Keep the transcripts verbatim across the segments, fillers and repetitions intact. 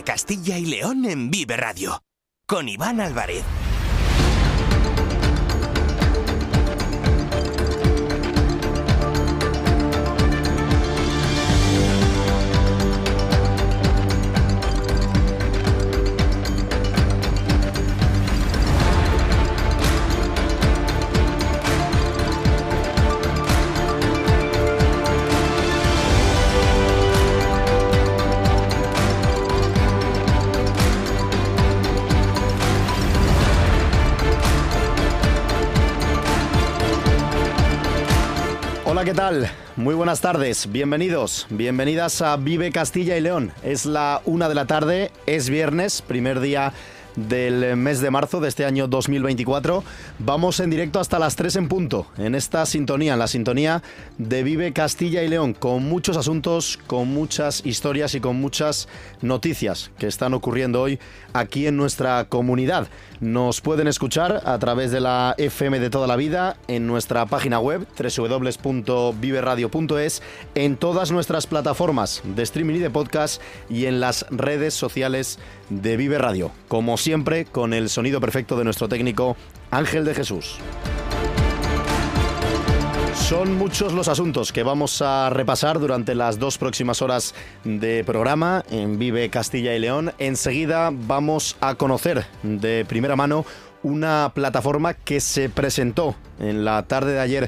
Vive Castilla y León en Vive Radio, con Iván Álvarez. Hola, ¿qué tal? Muy buenas tardes, bienvenidos, bienvenidas a Vive Castilla y León. Es la una de la tarde, es viernes, primer día del mes de marzo de este año dos mil veinticuatro. Vamos en directo hasta las tres en punto, en esta sintonía, en la sintonía de Vive Castilla y León, con muchos asuntos, con muchas historias y con muchas noticias que están ocurriendo hoy aquí en nuestra comunidad. Nos pueden escuchar a través de la F M de toda la vida, en nuestra página web doble u doble u doble u punto vive radio punto es, en todas nuestras plataformas de streaming y de podcast y en las redes sociales de Vive Radio. Como siempre, con el sonido perfecto de nuestro técnico Ángel de Jesús. Son muchos los asuntos que vamos a repasar durante las dos próximas horas de programa en Vive Castilla y León. Enseguida vamos a conocer de primera mano una plataforma que se presentó en la tarde de ayer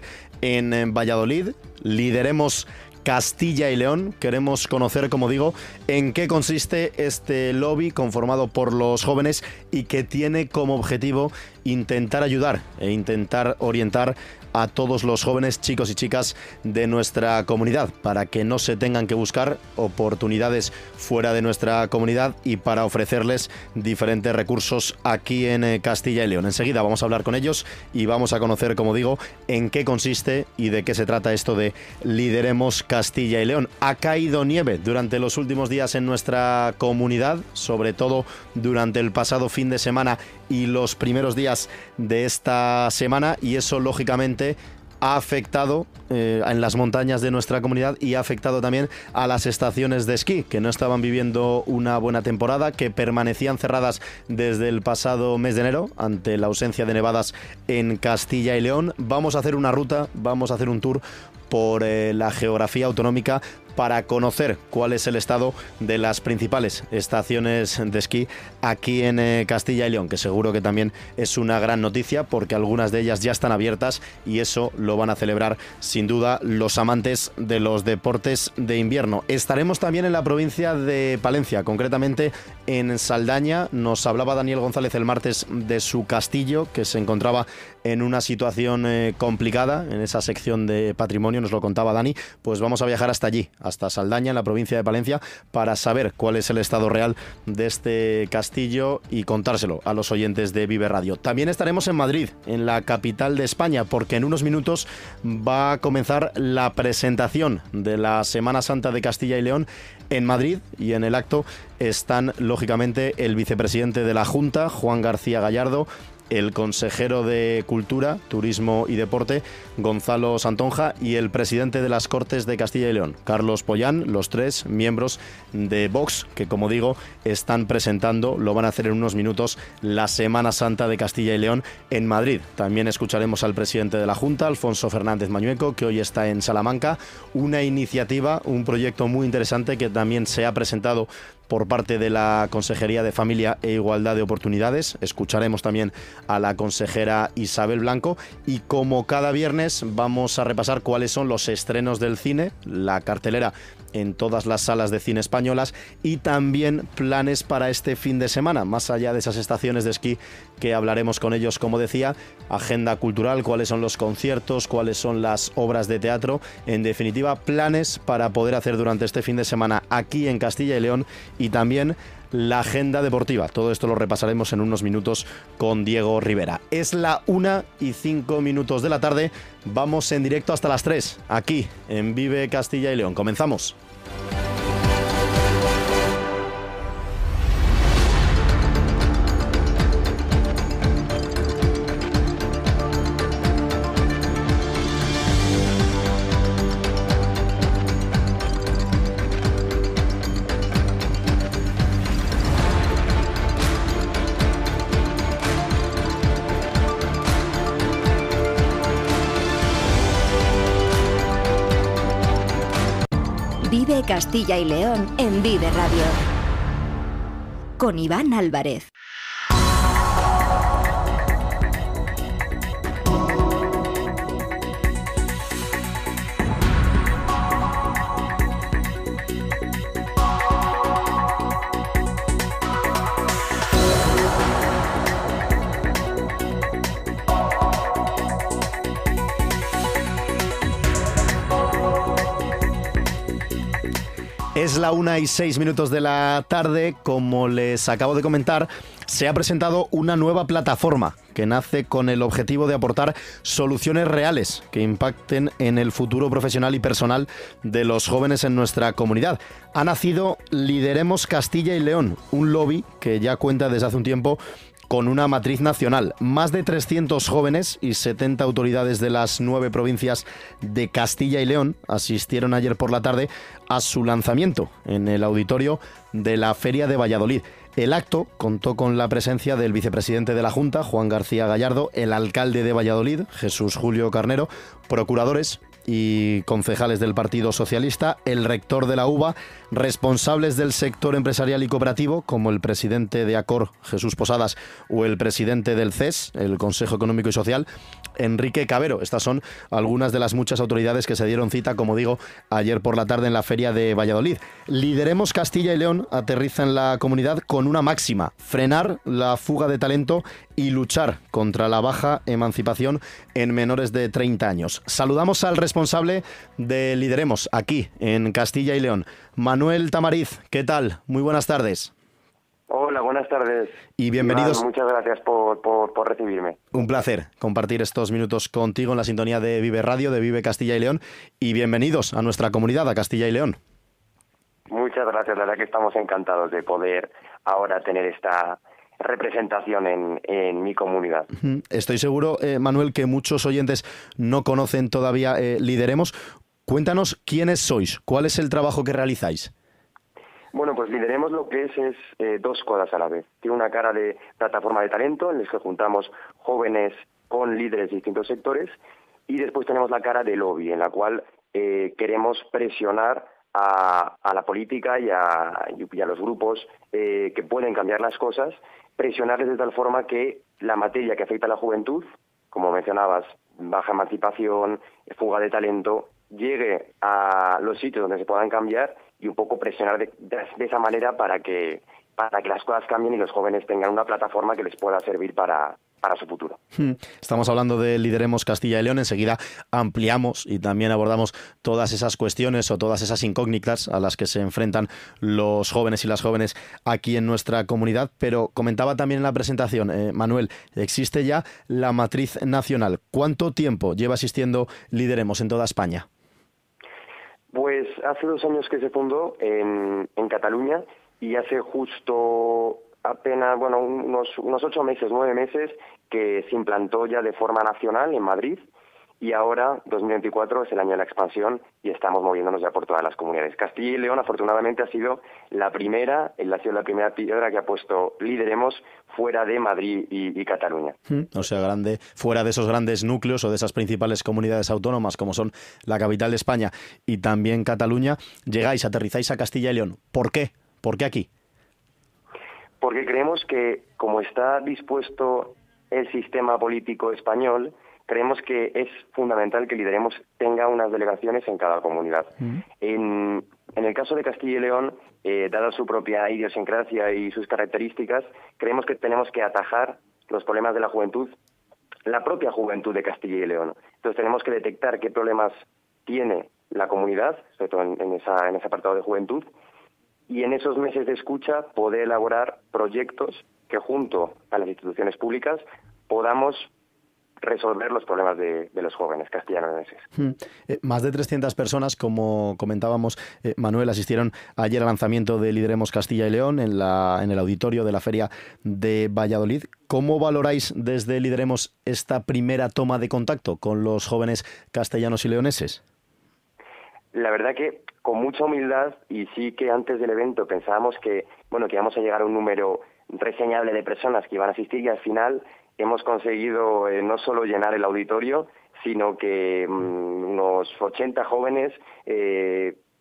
en Valladolid. Lideremos Castilla y León. Queremos conocer, como digo, en qué consiste este lobby conformado por los jóvenes y que tiene como objetivo intentar ayudar e intentar orientar a todos los jóvenes, chicos y chicas de nuestra comunidad, para que no se tengan que buscar oportunidades fuera de nuestra comunidad y para ofrecerles diferentes recursos aquí en Castilla y León. Enseguida vamos a hablar con ellos y vamos a conocer, como digo, en qué consiste y de qué se trata esto de Lideremos Castilla y León. Ha caído nieve durante los últimos días en nuestra comunidad, sobre todo durante el pasado fin de semana y los primeros días de esta semana, y eso lógicamente ha afectado eh, en las montañas de nuestra comunidad y ha afectado también a las estaciones de esquí, que no estaban viviendo una buena temporada, que permanecían cerradas desde el pasado mes de enero ante la ausencia de nevadas en Castilla y León. Vamos a hacer una ruta, vamos a hacer un tour por eh, la geografía autonómica para conocer cuál es el estado de las principales estaciones de esquí aquí en eh, Castilla y León, que seguro que también es una gran noticia porque algunas de ellas ya están abiertas y eso lo van a celebrar sin duda los amantes de los deportes de invierno. Estaremos también en la provincia de Palencia, concretamente en Saldaña. Nos hablaba Daniel González el martes de su castillo, que se encontraba en una situación eh, complicada en esa sección de patrimonio, nos lo contaba Dani. Pues vamos a viajar hasta allí, hasta Saldaña, en la provincia de Palencia, para saber cuál es el estado real de este castillo y contárselo a los oyentes de Vive Radio. También estaremos en Madrid, en la capital de España, porque en unos minutos va a comenzar la presentación de la Semana Santa de Castilla y León en Madrid, y en el acto están lógicamente el vicepresidente de la Junta, Juan García Gallardo, el consejero de Cultura, Turismo y Deporte, Gonzalo Santonja, y el presidente de las Cortes de Castilla y León, Carlos Pollán, los tres miembros de Vox, que como digo, están presentando, lo van a hacer en unos minutos, la Semana Santa de Castilla y León en Madrid. También escucharemos al presidente de la Junta, Alfonso Fernández Mañueco, que hoy está en Salamanca. Una iniciativa, un proyecto muy interesante que también se ha presentado por parte de la Consejería de Familia e Igualdad de Oportunidades. Escucharemos también a la consejera Isabel Blanco, y como cada viernes vamos a repasar cuáles son los estrenos del cine, la cartelera en todas las salas de cine españolas, y también planes para este fin de semana, más allá de esas estaciones de esquí que hablaremos con ellos, como decía, agenda cultural, cuáles son los conciertos, cuáles son las obras de teatro, en definitiva, planes para poder hacer durante este fin de semana aquí en Castilla y León, y también la agenda deportiva. Todo esto lo repasaremos en unos minutos con Diego Rivera. Es la una y cinco minutos de la tarde. Vamos en directo hasta las tres, aquí en Vive Castilla y León. Comenzamos. Vive Castilla y León en Vive Radio. Con Iván Álvarez. Es la una y seis minutos de la tarde. Como les acabo de comentar, se ha presentado una nueva plataforma que nace con el objetivo de aportar soluciones reales que impacten en el futuro profesional y personal de los jóvenes en nuestra comunidad. Ha nacido Lideremos Castilla y León, un lobby que ya cuenta desde hace un tiempo con una matriz nacional. Más de trescientos jóvenes y setenta autoridades de las nueve provincias de Castilla y León asistieron ayer por la tarde a su lanzamiento en el auditorio de la Feria de Valladolid. El acto contó con la presencia del vicepresidente de la Junta, Juan García Gallardo, el alcalde de Valladolid, Jesús Julio Carnero, procuradores y concejales del Partido Socialista, el rector de la U B A, responsables del sector empresarial y cooperativo, como el presidente de Acor, Jesús Posadas, o el presidente del C E S, el Consejo Económico y Social, Enrique Cabero. Estas son algunas de las muchas autoridades que se dieron cita, como digo, ayer por la tarde en la Feria de Valladolid. Lideremos Castilla y León aterriza en la comunidad con una máxima: frenar la fuga de talento y luchar contra la baja emancipación en menores de treinta años. Saludamos al responsable de Lideremos aquí en Castilla y León, Manuel Tamariz. ¿Qué tal? Muy buenas tardes. Hola, buenas tardes. Y bienvenidos. Iván, muchas gracias por, por, por recibirme. Un placer compartir estos minutos contigo en la sintonía de Vive Radio, de Vive Castilla y León. Y bienvenidos a nuestra comunidad, a Castilla y León. Muchas gracias, la verdad que estamos encantados de poder ahora tener esta representación en, en mi comunidad. Estoy seguro, eh, Manuel, que muchos oyentes no conocen todavía eh, Lideremos. Cuéntanos quiénes sois, cuál es el trabajo que realizáis. Bueno, pues Lideremos lo que es es eh, dos cosas a la vez. Tiene una cara de plataforma de talento en la que juntamos jóvenes con líderes de distintos sectores, y después tenemos la cara de lobby, en la cual eh, queremos presionar a, a la política y a, y a los grupos eh, que pueden cambiar las cosas, presionarles de tal forma que la materia que afecta a la juventud, como mencionabas, baja emancipación, fuga de talento, llegue a los sitios donde se puedan cambiar, y un poco presionar de, de, de esa manera para que para que las cosas cambien y los jóvenes tengan una plataforma que les pueda servir para, para su futuro. Estamos hablando de Lideremos Castilla y León. Enseguida ampliamos y también abordamos todas esas cuestiones o todas esas incógnitas a las que se enfrentan los jóvenes y las jóvenes aquí en nuestra comunidad. Pero comentaba también en la presentación, eh, Manuel, existe ya la matriz nacional. ¿Cuánto tiempo lleva existiendo Lideremos en toda España? Pues hace dos años que se fundó en, en Cataluña, y hace justo apenas, bueno, unos, unos ocho meses, nueve meses, que se implantó ya de forma nacional en Madrid, y ahora, dos mil veinticuatro, es el año de la expansión y estamos moviéndonos ya por todas las comunidades. Castilla y León, afortunadamente, ha sido la primera, ha sido la primera piedra que ha puesto Lideremos fuera de Madrid y, y Cataluña. O sea, grande, fuera de esos grandes núcleos o de esas principales comunidades autónomas como son la capital de España y también Cataluña, llegáis, aterrizáis a Castilla y León. ¿Por qué? ¿Por qué aquí? Porque creemos que, como está dispuesto el sistema político español, creemos que es fundamental que Lideremos tenga unas delegaciones en cada comunidad. Mm. En, en el caso de Castilla y León, eh, dada su propia idiosincrasia y sus características, creemos que tenemos que atajar los problemas de la juventud, la propia juventud de Castilla y León. Entonces tenemos que detectar qué problemas tiene la comunidad, sobre todo en, en, esa, en ese apartado de juventud, y en esos meses de escucha poder elaborar proyectos que, junto a las instituciones públicas, podamos resolver los problemas de, de los jóvenes castellanoenses. Hmm. Eh, más de trescientas personas, como comentábamos, eh, Manuel, asistieron ayer al lanzamiento de Lideremos Castilla y León en, la, en el auditorio de la Feria de Valladolid. ¿Cómo valoráis desde Lideremos esta primera toma de contacto con los jóvenes castellanos y leoneses? La verdad que con mucha humildad, y sí que antes del evento pensábamos que, bueno, que íbamos a llegar a un número reseñable de personas que iban a asistir, y al final hemos conseguido eh, no solo llenar el auditorio, sino que mmm, unos ochenta jóvenes eh,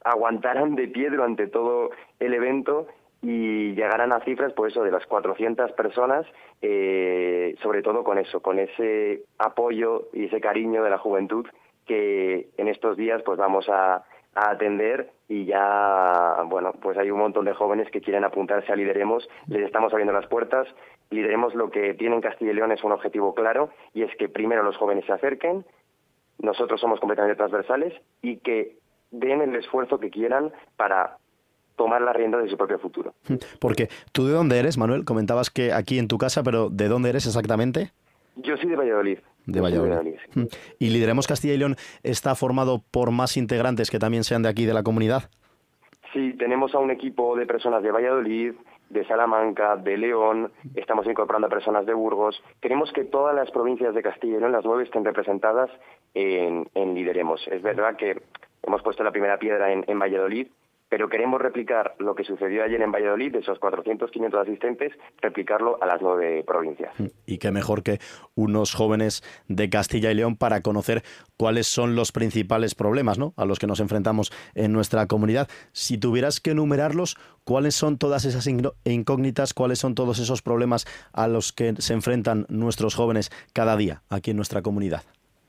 aguantaran de pie durante todo el evento y llegaran a cifras, pues eso, de las cuatrocientas personas, eh, sobre todo con eso, con ese apoyo y ese cariño de la juventud que en estos días pues vamos a, a atender, y ya, bueno, pues hay un montón de jóvenes que quieren apuntarse a Lideremos, les estamos abriendo las puertas. Lideremos, lo que tiene en Castilla y León es un objetivo claro, y es que primero los jóvenes se acerquen, nosotros somos completamente transversales, y que den el esfuerzo que quieran para tomar la rienda de su propio futuro. Porque, ¿tú de dónde eres, Manuel? Comentabas que aquí en tu casa, pero ¿de dónde eres exactamente? Yo soy de Valladolid. De Valladolid. De Valladolid, sí. ¿Y Lideremos Castilla y León está formado por más integrantes que también sean de aquí, de la comunidad? Sí, tenemos a un equipo de personas de Valladolid, de Salamanca, de León, estamos incorporando a personas de Burgos. Queremos que todas las provincias de Castilla y León, las nueve, estén representadas en, en Lideremos. Es verdad que hemos puesto la primera piedra en, en Valladolid, pero queremos replicar lo que sucedió ayer en Valladolid, de esos cuatrocientos, quinientos asistentes, replicarlo a las nueve provincias. Y qué mejor que unos jóvenes de Castilla y León para conocer cuáles son los principales problemas, ¿no?, a los que nos enfrentamos en nuestra comunidad. Si tuvieras que enumerarlos, ¿cuáles son todas esas incógnitas, cuáles son todos esos problemas a los que se enfrentan nuestros jóvenes cada día aquí en nuestra comunidad?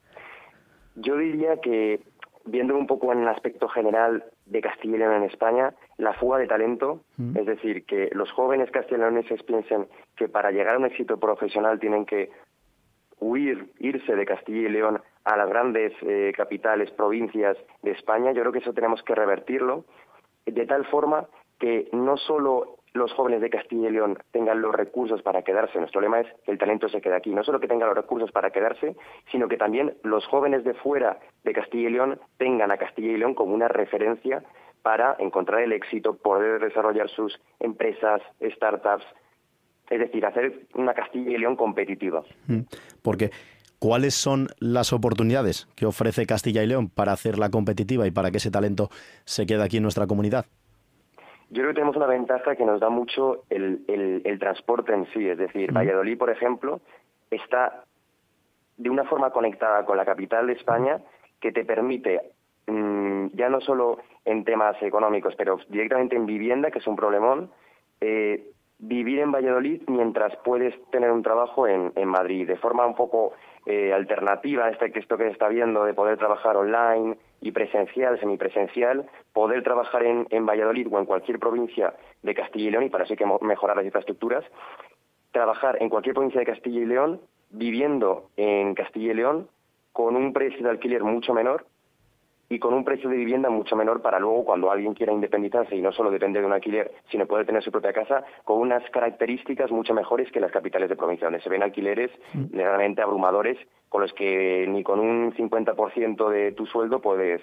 Yo diría que, viendo un poco en el aspecto general de Castilla y León en España, la fuga de talento, mm. es decir, que los jóvenes castellanoneses piensen que para llegar a un éxito profesional tienen que huir, irse de Castilla y León a las grandes eh, capitales, provincias de España. Yo creo que eso tenemos que revertirlo de tal forma que no solo los jóvenes de Castilla y León tengan los recursos para quedarse. Nuestro lema es que el talento se quede aquí. No solo que tengan los recursos para quedarse, sino que también los jóvenes de fuera de Castilla y León tengan a Castilla y León como una referencia para encontrar el éxito, poder desarrollar sus empresas, startups, es decir, hacer una Castilla y León competitiva. Porque ¿cuáles son las oportunidades que ofrece Castilla y León para hacerla competitiva y para que ese talento se quede aquí en nuestra comunidad? Yo creo que tenemos una ventaja que nos da mucho el, el, el transporte en sí. Es decir, mm. Valladolid, por ejemplo, está de una forma conectada con la capital de España que te permite, mmm, ya no solo en temas económicos, pero directamente en vivienda, que es un problemón, eh, vivir en Valladolid mientras puedes tener un trabajo en, en Madrid, de forma un poco eh, alternativa a este, esto que se está viendo de poder trabajar online y presencial, semipresencial, poder trabajar en, en Valladolid o en cualquier provincia de Castilla y León, y para eso hay que mejorar las infraestructuras, trabajar en cualquier provincia de Castilla y León, viviendo en Castilla y León, con un precio de alquiler mucho menor y con un precio de vivienda mucho menor, para luego, cuando alguien quiera independizarse y no solo depender de un alquiler, sino poder tener su propia casa, con unas características mucho mejores que las capitales de provincia, donde se ven alquileres mm. realmente abrumadores, con los que ni con un cincuenta por ciento de tu sueldo puedes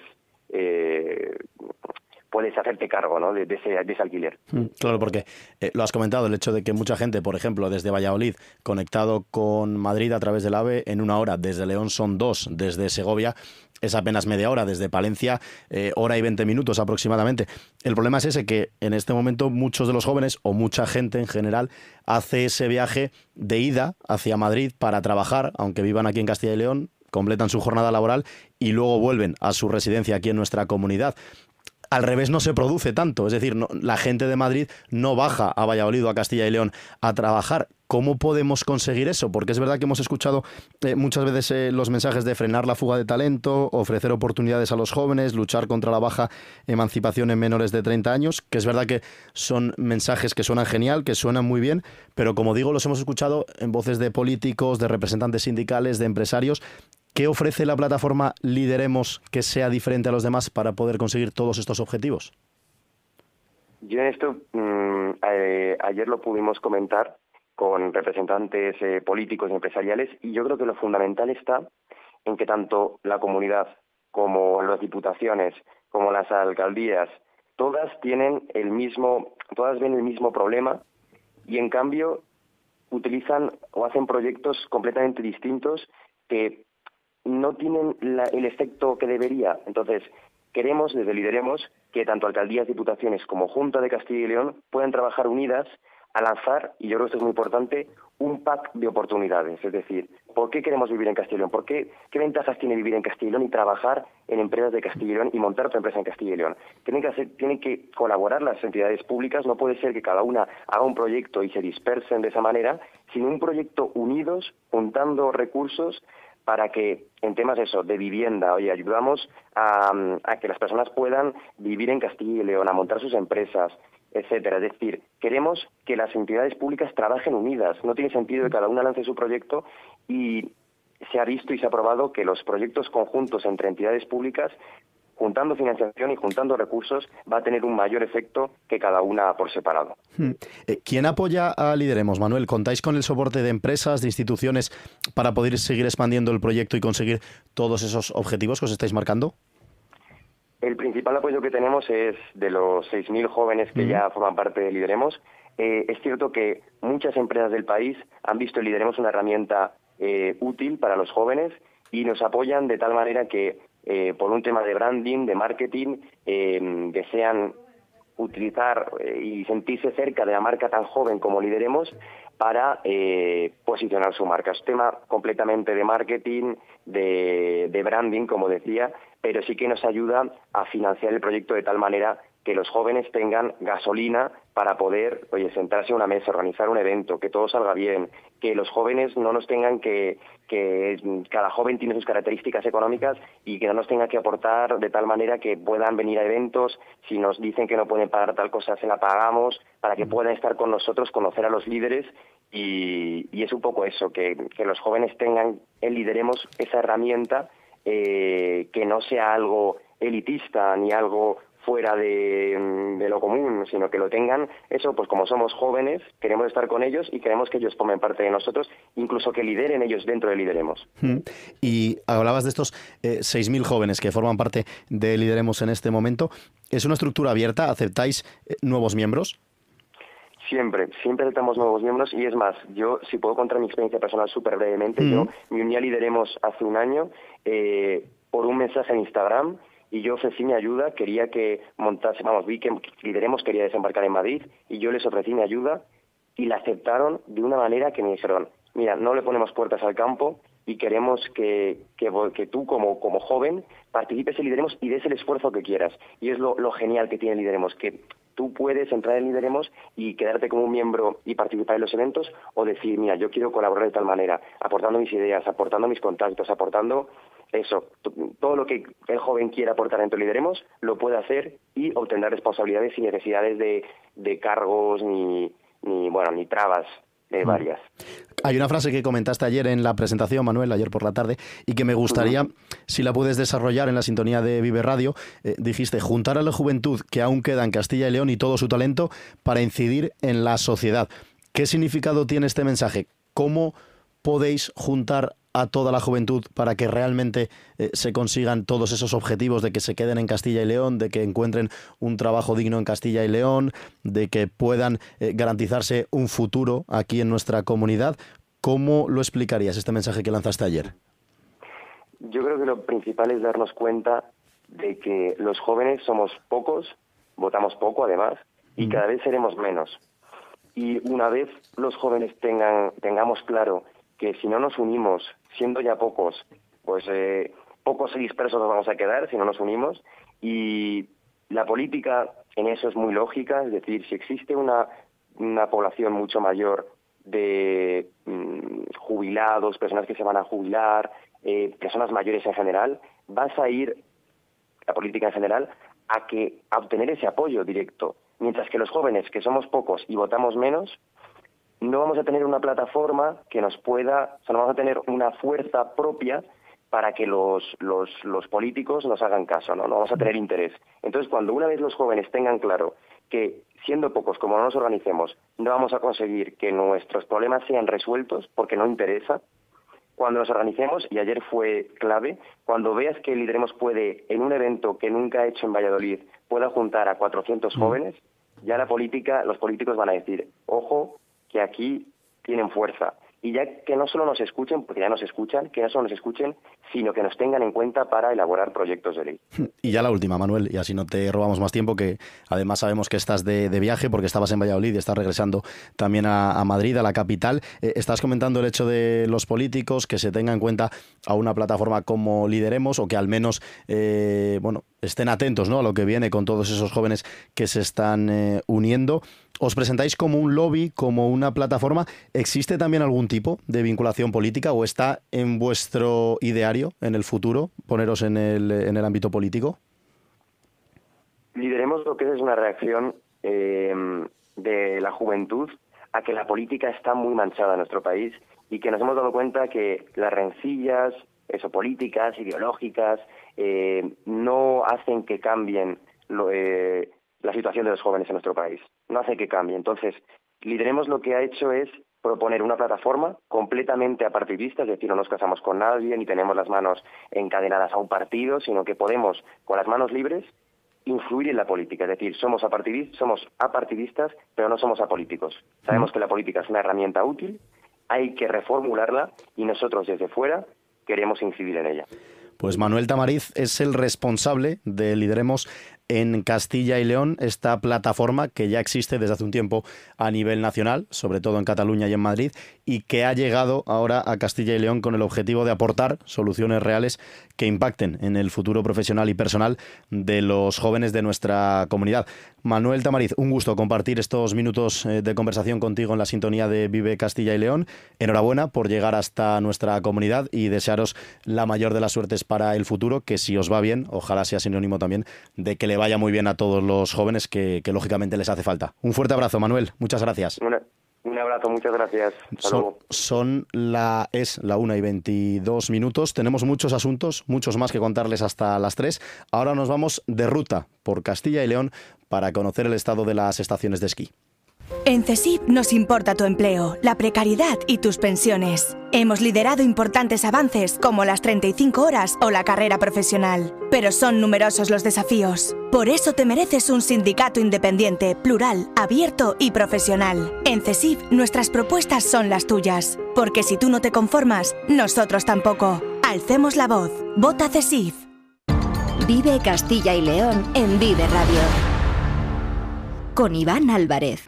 eh, puedes hacerte cargo, ¿no?, de, de, ese, de ese alquiler. Mm, claro, porque eh, lo has comentado, el hecho de que mucha gente, por ejemplo, desde Valladolid, conectado con Madrid a través del AVE, en una hora, desde León son dos, desde Segovia es apenas media hora, desde Palencia eh, hora y veinte minutos aproximadamente. El problema es ese, que en este momento muchos de los jóvenes, o mucha gente en general, hace ese viaje de ida hacia Madrid para trabajar, aunque vivan aquí en Castilla y León, completan su jornada laboral y luego vuelven a su residencia aquí en nuestra comunidad. Al revés no se produce tanto, es decir, no, la gente de Madrid no baja a Valladolid o a Castilla y León a trabajar. ¿Cómo podemos conseguir eso? Porque es verdad que hemos escuchado eh, muchas veces eh, los mensajes de frenar la fuga de talento, ofrecer oportunidades a los jóvenes, luchar contra la baja emancipación en menores de treinta años, que es verdad que son mensajes que suenan genial, que suenan muy bien, pero como digo, los hemos escuchado en voces de políticos, de representantes sindicales, de empresarios. ¿Qué ofrece la plataforma Lideremos que sea diferente a los demás para poder conseguir todos estos objetivos? Yo en esto, mmm, eh, ayer lo pudimos comentar con representantes eh, políticos y empresariales, y yo creo que lo fundamental está en que tanto la comunidad como las diputaciones, como las alcaldías, todas tienen el mismo, todas ven el mismo problema, y en cambio utilizan o hacen proyectos completamente distintos que no tienen la, el efecto que debería. Entonces, queremos, desde Lideremos, que tanto alcaldías, diputaciones como Junta de Castilla y León puedan trabajar unidas a lanzar, y yo creo que esto es muy importante, un pack de oportunidades. Es decir, ¿Por qué queremos vivir en Castilla y León? ¿Por qué, ¿Qué ventajas tiene vivir en Castilla y León y trabajar en empresas de Castilla y León y montar tu empresa en Castilla y León? Tienen que, hacer, tienen que colaborar las entidades públicas, no puede ser que cada una haga un proyecto y se dispersen de esa manera, sino un proyecto unidos, juntando recursos para que en temas eso, de vivienda, oye, ayudamos a, a que las personas puedan vivir en Castilla y León, a montar sus empresas, etcétera. Es decir, queremos que las entidades públicas trabajen unidas. No tiene sentido que cada una lance su proyecto y se ha visto y se ha probado que los proyectos conjuntos entre entidades públicas, juntando financiación y juntando recursos, va a tener un mayor efecto que cada una por separado. ¿Quién apoya a Lideremos, Manuel? ¿Contáis con el soporte de empresas, de instituciones para poder seguir expandiendo el proyecto y conseguir todos esos objetivos que os estáis marcando? El principal apoyo que tenemos es de los seis mil jóvenes que uh-huh. ya forman parte de Lideremos. Eh, es cierto que muchas empresas del país han visto en Lideremos una herramienta eh, útil para los jóvenes y nos apoyan de tal manera que eh, por un tema de branding, de marketing, eh, desean utilizar eh, y sentirse cerca de la marca tan joven como Lideremos para eh, posicionar su marca. Es un tema completamente de marketing, de, de branding, como decía, pero sí que nos ayuda a financiar el proyecto de tal manera que los jóvenes tengan gasolina para poder, oye, sentarse a una mesa, organizar un evento, que todo salga bien, que los jóvenes no nos tengan que, que cada joven tiene sus características económicas y que no nos tenga que aportar de tal manera que puedan venir a eventos, si nos dicen que no pueden pagar tal cosa, se la pagamos, para que puedan estar con nosotros, conocer a los líderes y, y es un poco eso, que, que los jóvenes tengan en Lideremos esa herramienta eh, que no sea algo elitista ni algo fuera de, de lo común, sino que lo tengan, eso, pues como somos jóvenes, queremos estar con ellos y queremos que ellos formen parte de nosotros, incluso que lideren ellos dentro de Lideremos. Y hablabas de estos eh, seis mil jóvenes que forman parte de Lideremos en este momento. ¿Es una estructura abierta? ¿Aceptáis eh, nuevos miembros? Siempre, siempre aceptamos nuevos miembros y es más, yo, si puedo contar mi experiencia personal súper brevemente, mm. yo me uní a Lideremos hace un año eh, por un mensaje en Instagram. Y yo ofrecí mi ayuda, quería que montase, vamos, vi que Lideremos quería desembarcar en Madrid y yo les ofrecí mi ayuda y la aceptaron de una manera que me dijeron, mira, no le ponemos puertas al campo y queremos que, que, que tú como, como joven participes en Lideremos y des el esfuerzo que quieras. Y es lo, lo genial que tiene Lideremos, que tú puedes entrar en Lideremos y quedarte como un miembro y participar en los eventos o decir, mira, yo quiero colaborar de tal manera, aportando mis ideas, aportando mis contactos, aportando eso, todo lo que el joven quiera aportar dentro de Lideremos, lo puede hacer y obtener responsabilidades sin necesidades de, de cargos ni, ni, bueno, ni trabas eh, varias. Hay una frase que comentaste ayer en la presentación, Manuel, ayer por la tarde, y que me gustaría, uh-huh. si la puedes desarrollar en la sintonía de Vive Radio. Eh, dijiste, juntar a la juventud que aún queda en Castilla y León y todo su talento para incidir en la sociedad. ¿Qué significado tiene este mensaje? ¿Cómo podéis juntar a toda la juventud para que realmente eh, se consigan todos esos objetivos de que se queden en Castilla y León, de que encuentren un trabajo digno en Castilla y León, de que puedan eh, garantizarse un futuro aquí en nuestra comunidad? ¿Cómo lo explicarías, este mensaje que lanzaste ayer? Yo creo que lo principal es darnos cuenta de que los jóvenes somos pocos, votamos poco además, y cada vez seremos menos. Y una vez los jóvenes tengan tengamos claro que si no nos unimos, siendo ya pocos, pues eh, pocos y dispersos nos vamos a quedar si no nos unimos. Y la política en eso es muy lógica, es decir, si existe una, una población mucho mayor de mmm, jubilados, personas que se van a jubilar, eh, personas mayores en general, vas a ir, la política en general, a, que, a obtener ese apoyo directo. Mientras que los jóvenes, que somos pocos y votamos menos, no vamos a tener una plataforma que nos pueda, o sea, no vamos a tener una fuerza propia para que los, los, los políticos nos hagan caso, ¿no? No vamos a tener interés. Entonces, cuando una vez los jóvenes tengan claro que, siendo pocos, como no nos organicemos, no vamos a conseguir que nuestros problemas sean resueltos porque no interesa, cuando nos organicemos, y ayer fue clave, cuando veas que Lideremos puede, en un evento que nunca ha hecho en Valladolid, pueda juntar a cuatrocientos jóvenes, ya la política, los políticos van a decir, ojo, que aquí tienen fuerza. y ya que no solo nos escuchen, porque ya nos escuchan, que no solo nos escuchen, sino que nos tengan en cuenta para elaborar proyectos de ley. Y ya la última, Manuel, y así no te robamos más tiempo, que además sabemos que estás de, de viaje porque estabas en Valladolid y estás regresando también a, a Madrid, a la capital. Eh, estás comentando el hecho de los políticos, que se tenga en cuenta a una plataforma como Lideremos, o que al menos eh, bueno, estén atentos, ¿no?, a lo que viene con todos esos jóvenes que se están eh, uniendo. ¿Os presentáis como un lobby, como una plataforma? ¿Existe también algún tipo de vinculación política o está en vuestro ideario en el futuro poneros en el, en el ámbito político? Lideremos lo que es una reacción eh, de la juventud a que la política está muy manchada en nuestro país y que nos hemos dado cuenta que las rencillas, eso, políticas, ideológicas, eh, no hacen que cambien lo, eh, la situación de los jóvenes en nuestro país. No hace que cambie. Entonces, Lideremos lo que ha hecho es proponer una plataforma completamente apartidista, es decir, no nos casamos con nadie ni tenemos las manos encadenadas a un partido, sino que podemos, con las manos libres, influir en la política. Es decir, somos apartidistas, somos apartidistas, pero no somos apolíticos. Sabemos que la política es una herramienta útil, hay que reformularla y nosotros desde fuera queremos incidir en ella. Pues Manuel Tamariz es el responsable de Lideremos en Castilla y León, esta plataforma que ya existe desde hace un tiempo a nivel nacional, sobre todo en Cataluña y en Madrid, y que ha llegado ahora a Castilla y León con el objetivo de aportar soluciones reales que impacten en el futuro profesional y personal de los jóvenes de nuestra comunidad. Manuel Tamariz, un gusto compartir estos minutos de conversación contigo en la sintonía de Vive Castilla y León. Enhorabuena por llegar hasta nuestra comunidad y desearos la mayor de las suertes para el futuro, que si os va bien, ojalá sea sinónimo también de que le vaya muy bien a todos los jóvenes que, que lógicamente les hace falta. Un fuerte abrazo, Manuel. Muchas gracias. Una, un abrazo, muchas gracias. Hasta son, luego. son la, es la una y veintidós minutos. Tenemos muchos asuntos, muchos más que contarles hasta las tres. Ahora nos vamos de ruta por Castilla y León para conocer el estado de las estaciones de esquí. En CESIF nos importa tu empleo, la precariedad y tus pensiones. Hemos liderado importantes avances como las treinta y cinco horas o la carrera profesional. Pero son numerosos los desafíos. Por eso te mereces un sindicato independiente, plural, abierto y profesional. En CESIF nuestras propuestas son las tuyas. Porque si tú no te conformas, nosotros tampoco. Alcemos la voz. Vota CESIF. Vive Castilla y León en Vive Radio. Con Iván Álvarez.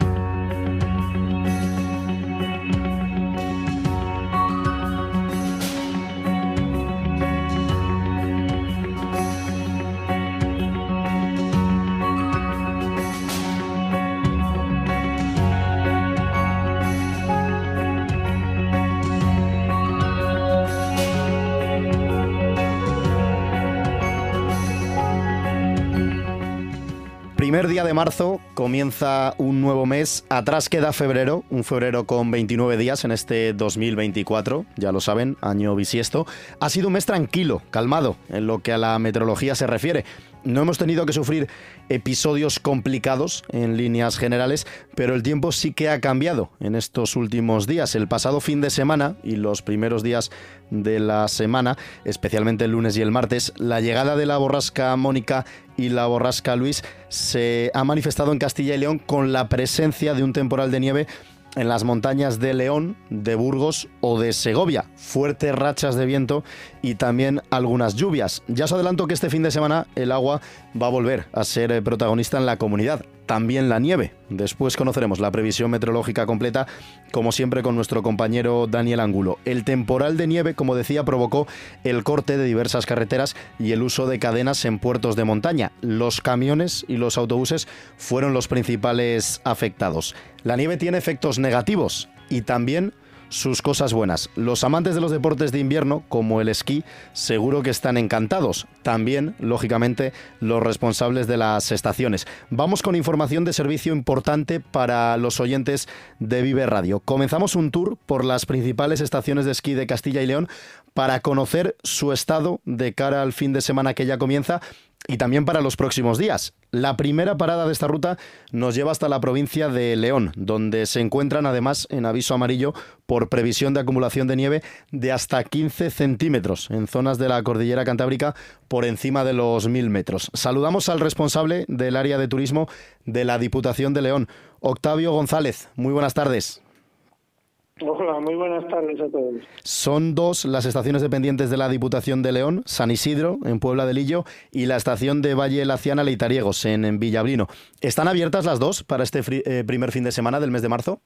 Primer día de marzo, comienza un nuevo mes. Atrás queda febrero, un febrero con veintinueve días en este dos mil veinticuatro, ya lo saben, año bisiesto. Ha sido un mes tranquilo, calmado, en lo que a la meteorología se refiere. No hemos tenido que sufrir episodios complicados en líneas generales, pero el tiempo sí que ha cambiado en estos últimos días. El pasado fin de semana y los primeros días de la semana, especialmente el lunes y el martes, la llegada de la borrasca Mónica y la borrasca Luis se ha manifestado en Castilla y León con la presencia de un temporal de nieve en las montañas de León, de Burgos o de Segovia. Fuertes rachas de viento y también algunas lluvias. Ya os adelanto que este fin de semana el agua va a volver a ser protagonista en la comunidad. También la nieve. Después conoceremos la previsión meteorológica completa, como siempre con nuestro compañero Daniel Angulo. El temporal de nieve, como decía, provocó el corte de diversas carreteras y el uso de cadenas en puertos de montaña. Los camiones y los autobuses fueron los principales afectados. La nieve tiene efectos negativos y también sus cosas buenas. Los amantes de los deportes de invierno, como el esquí, seguro que están encantados. También, lógicamente, los responsables de las estaciones. Vamos con información de servicio importante para los oyentes de Vive Radio. Comenzamos un tour por las principales estaciones de esquí de Castilla y León para conocer su estado de cara al fin de semana que ya comienza y también para los próximos días. La primera parada de esta ruta nos lleva hasta la provincia de León, donde se encuentran además en aviso amarillo por previsión de acumulación de nieve de hasta quince centímetros en zonas de la cordillera cantábrica por encima de los mil metros. Saludamos al responsable del área de turismo de la Diputación de León, Octavio González. Muy buenas tardes. Hola, muy buenas tardes a todos. Son dos las estaciones dependientes de la Diputación de León, San Isidro, en Puebla de Lillo, y la estación de Valle Laciana Leitariegos, en, en Villablino. ¿Están abiertas las dos para este fri- eh, primer fin de semana del mes de marzo?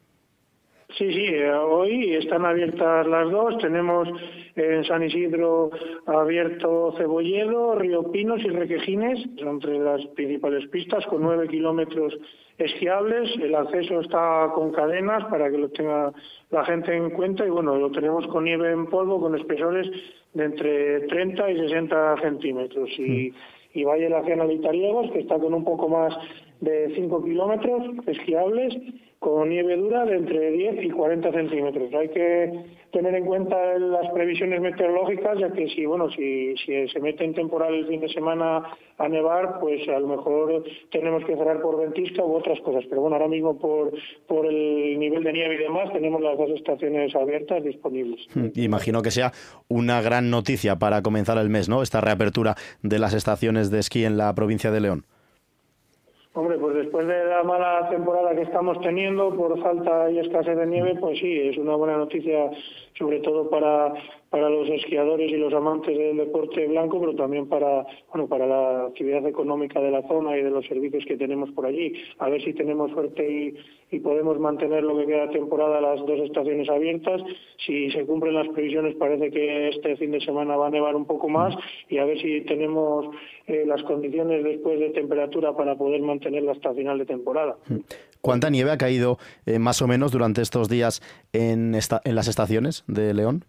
Sí, sí, eh, hoy están abiertas las dos. Tenemos en San Isidro abierto Cebolledo, Río Pinos y Requejines, son entre las principales pistas, con nueve kilómetros esquiables. El acceso está con cadenas para que lo tenga la gente en cuenta y bueno, lo tenemos con nieve en polvo, con espesores de entre treinta y sesenta centímetros. Y, y Valle Laciana Leitariegos, que está con un poco más de cinco kilómetros esquiables, con nieve dura de entre diez y cuarenta centímetros. Hay que tener en cuenta las previsiones meteorológicas, ya que si bueno si, si se mete en temporal el fin de semana a nevar, pues a lo mejor tenemos que cerrar por ventisca u otras cosas. Pero bueno, ahora mismo por, por el nivel de nieve y demás, tenemos las dos estaciones abiertas disponibles. Imagino que sea una gran noticia para comenzar el mes, ¿no? Esta reapertura de las estaciones de esquí en la provincia de León. Hombre, pues después de la mala temporada que estamos teniendo por falta y escasez de nieve, pues sí, es una buena noticia, sobre todo para para los esquiadores y los amantes del deporte blanco, pero también para bueno para la actividad económica de la zona y de los servicios que tenemos por allí. A ver si tenemos suerte y, y podemos mantener lo que queda de temporada las dos estaciones abiertas. Si se cumplen las previsiones, parece que este fin de semana va a nevar un poco más y a ver si tenemos eh, las condiciones después de temperatura para poder mantenerla hasta final de temporada. ¿Cuánta nieve ha caído eh, más o menos durante estos días en, esta, en las estaciones de León?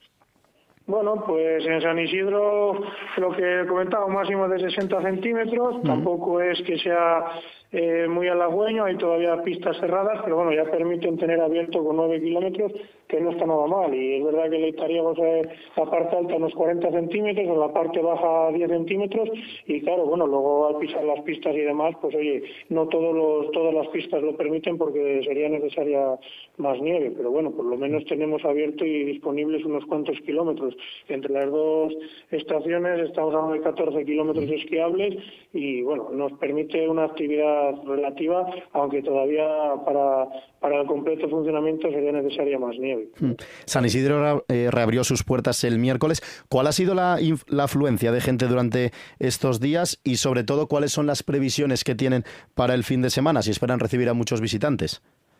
Bueno, pues en San Isidro lo que comentaba, máximo de sesenta centímetros, mm. tampoco es que sea eh, muy halagüeño, hay todavía pistas cerradas, pero bueno, ya permiten tener abierto con nueve kilómetros, que no está nada mal, y es verdad que Leitariegos es la parte alta unos cuarenta centímetros, en la parte baja diez centímetros, y claro, bueno, luego al pisar las pistas y demás, pues oye, no todos los, todas las pistas lo permiten porque sería necesaria más nieve, pero bueno, por lo menos tenemos abierto y disponibles unos cuantos kilómetros. Entre las dos estaciones estamos hablando de catorce kilómetros esquiables y bueno, nos permite una actividad relativa, aunque todavía para, para el completo funcionamiento sería necesaria más nieve. San Isidro eh, reabrió sus puertas el miércoles. ¿Cuál ha sido la, la afluencia de gente durante estos días y sobre todo cuáles son las previsiones que tienen para el fin de semana, si esperan recibir a muchos visitantes?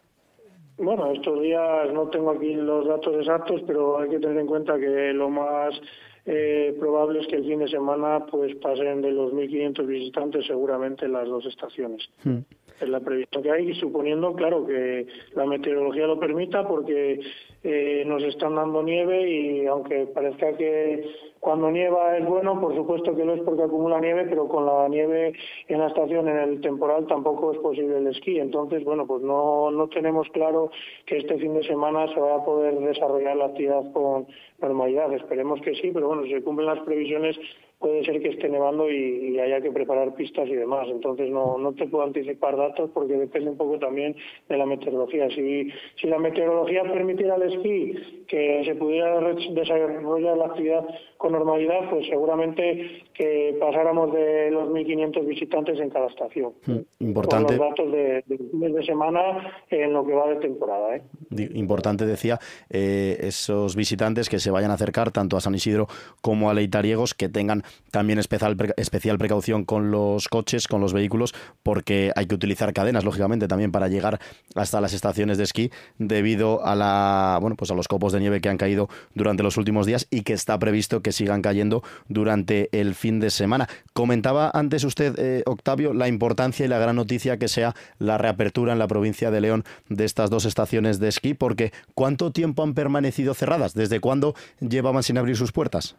Bueno, estos días no tengo aquí los datos exactos, pero hay que tener en cuenta que lo más eh, probable es que el fin de semana pues pasen de los mil quinientos visitantes seguramente en las dos estaciones. Hmm. Es la previsión que hay, suponiendo, claro, que la meteorología lo permita, porque eh, nos están dando nieve y aunque parezca que cuando nieva es bueno, por supuesto que lo es porque acumula nieve, pero con la nieve en la estación, en el temporal, tampoco es posible el esquí. Entonces, bueno, pues no, no tenemos claro que este fin de semana se vaya a poder desarrollar la actividad con normalidad. Esperemos que sí, pero bueno, si se cumplen las previsiones, puede ser que esté nevando y, y haya que preparar pistas y demás. Entonces no, no te puedo anticipar datos porque depende un poco también de la meteorología. Si, si la meteorología permitiera el esquí, que se pudiera desarrollar la actividad con normalidad, pues seguramente que pasáramos de los mil quinientos visitantes en cada estación. Importante. Con los datos de, de fines de semana en lo que va de temporada, ¿eh? Importante, decía, eh, esos visitantes que se vayan a acercar tanto a San Isidro como a Leitariegos, que tengan también especial, especial precaución con los coches, con los vehículos, porque hay que utilizar cadenas, lógicamente, también para llegar hasta las estaciones de esquí debido a la bueno pues a los copos de nieve que han caído durante los últimos días y que está previsto que sigan cayendo durante el fin de semana. Comentaba antes usted, eh, Octavio, la importancia y la gran noticia que sea la reapertura en la provincia de León de estas dos estaciones de esquí, porque ¿cuánto tiempo han permanecido cerradas? ¿Desde cuándo llevaban sin abrir sus puertas?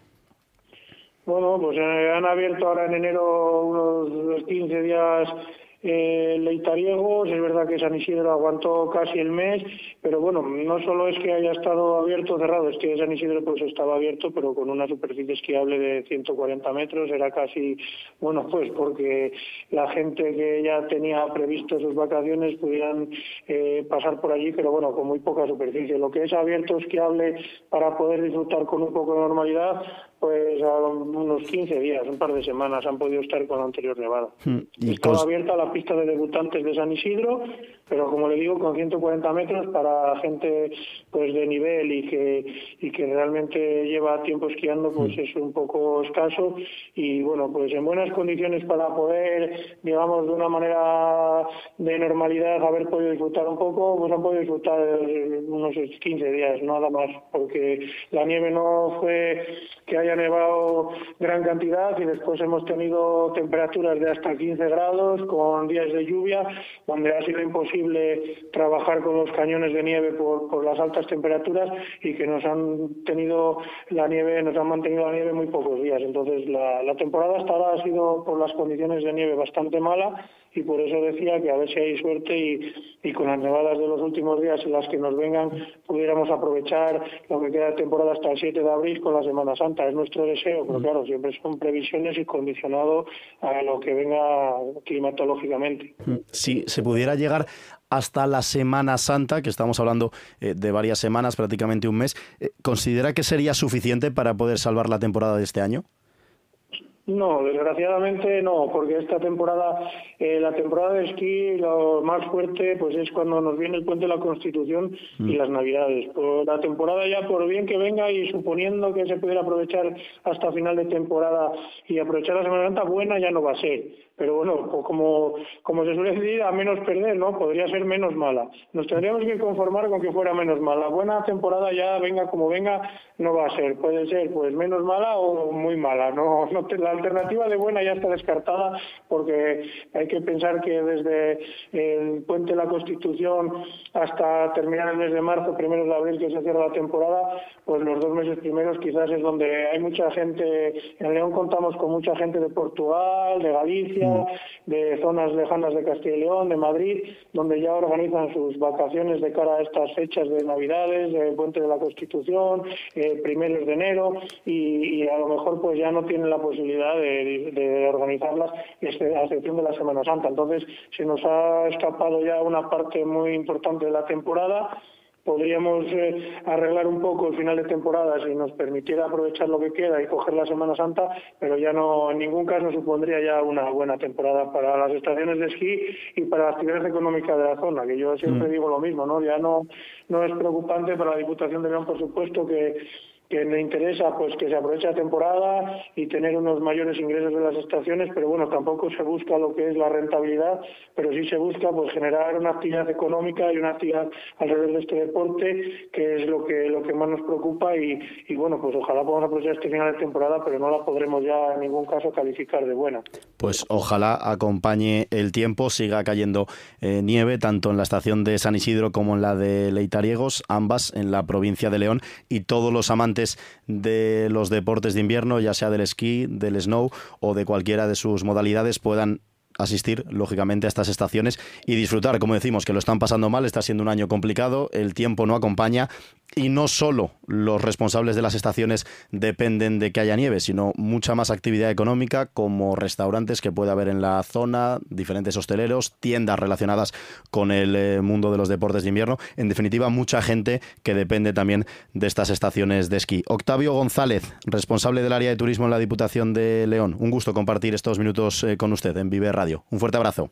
Bueno, pues eh, han abierto ahora en enero unos quince días eh, Leitariegos. Es verdad que San Isidro aguantó casi el mes, pero bueno, no solo es que haya estado abierto o cerrado, es que San Isidro pues estaba abierto, pero con una superficie esquiable de ciento cuarenta metros, era casi, bueno, pues porque la gente que ya tenía previsto sus vacaciones pudieran eh, pasar por allí, pero bueno, con muy poca superficie. Lo que es abierto esquiable para poder disfrutar con un poco de normalidad, pues a unos quince días, un par de semanas han podido estar con la anterior nevada. ¿Y Estaba cons- abierta la pista de debutantes de San Isidro, pero como le digo, con ciento cuarenta metros para gente pues de nivel y que y que realmente lleva tiempo esquiando, pues es un poco escaso, y bueno, pues en buenas condiciones para poder, digamos, de una manera de normalidad haber podido disfrutar un poco, pues han podido disfrutar unos quince días, nada más, porque la nieve no fue que haya nevado gran cantidad, y después hemos tenido temperaturas de hasta quince grados con días de lluvia, donde ha sido imposible trabajar con los cañones de nieve por, por las altas temperaturas, y que nos han tenido la nieve, nos han mantenido la nieve muy pocos días. Entonces la, la temporada hasta ahora ha sido, por las condiciones de nieve, bastante mala, y por eso decía que a ver si hay suerte y, y con las nevadas de los últimos días en las que nos vengan pudiéramos aprovechar lo que queda de temporada hasta el siete de abril con la Semana Santa. Es nuestro deseo, pero claro, siempre son previsiones y condicionado a lo que venga climatológicamente. Si se pudiera llegar hasta la Semana Santa, que estamos hablando eh, de varias semanas, prácticamente un mes, eh, ¿considera que sería suficiente para poder salvar la temporada de este año? No, desgraciadamente no, porque esta temporada, eh, la temporada de esquí, lo más fuerte pues es cuando nos viene el puente de la Constitución y las Navidades. Por la temporada ya, por bien que venga, y suponiendo que se pudiera aprovechar hasta final de temporada y aprovechar la Semana Santa, buena ya no va a ser. Pero bueno, pues como, como se suele decir, a menos perder, ¿no? Podría ser menos mala. Nos tendríamos que conformar con que fuera menos mala. Buena temporada ya, venga como venga, no va a ser. Puede ser pues menos mala o muy mala. No, no te, la alternativa de buena ya está descartada, porque hay que pensar que desde el puente de la Constitución hasta terminar el mes de marzo, primeros de abril, que se cierra la temporada, pues los dos meses primeros quizás es donde hay mucha gente. En León contamos con mucha gente de Portugal, de Galicia, de zonas lejanas de Castilla y León, de Madrid, donde ya organizan sus vacaciones de cara a estas fechas de Navidades, de Puente de la Constitución, eh, primeros de enero, y, y a lo mejor pues ya no tienen la posibilidad de, de organizarlas, a excepción de la Semana Santa. Entonces se nos ha escapado ya una parte muy importante de la temporada. Podríamos eh, arreglar un poco el final de temporada si nos permitiera aprovechar lo que queda y coger la Semana Santa, pero ya no, en ningún caso supondría ya una buena temporada para las estaciones de esquí y para la actividad económica de la zona, que yo siempre mm. digo lo mismo, ¿no? Ya no, no es preocupante para la Diputación de León, por supuesto, que que le interesa pues que se aproveche la temporada y tener unos mayores ingresos de las estaciones, pero bueno, tampoco se busca lo que es la rentabilidad, pero sí se busca pues generar una actividad económica y una actividad alrededor de este deporte, que es lo que lo que más nos preocupa, y, y bueno, pues ojalá podamos aprovechar este final de temporada, pero no la podremos ya en ningún caso calificar de buena. Pues ojalá acompañe el tiempo, siga cayendo eh, nieve, tanto en la estación de San Isidro como en la de Leitariegos, ambas en la provincia de León, y todos los amantes de los deportes de invierno, ya sea del esquí, del snow o de cualquiera de sus modalidades, puedan asistir, lógicamente, a estas estaciones y disfrutar. Como decimos, que lo están pasando mal, está siendo un año complicado, el tiempo no acompaña, y no solo los responsables de las estaciones dependen de que haya nieve, sino mucha más actividad económica, como restaurantes que puede haber en la zona, diferentes hosteleros, tiendas relacionadas con el eh, mundo de los deportes de invierno. En definitiva, mucha gente que depende también de estas estaciones de esquí. Octavio González, responsable del área de turismo en la Diputación de León. Un gusto compartir estos minutos eh, con usted en Vive Radio. Un fuerte abrazo.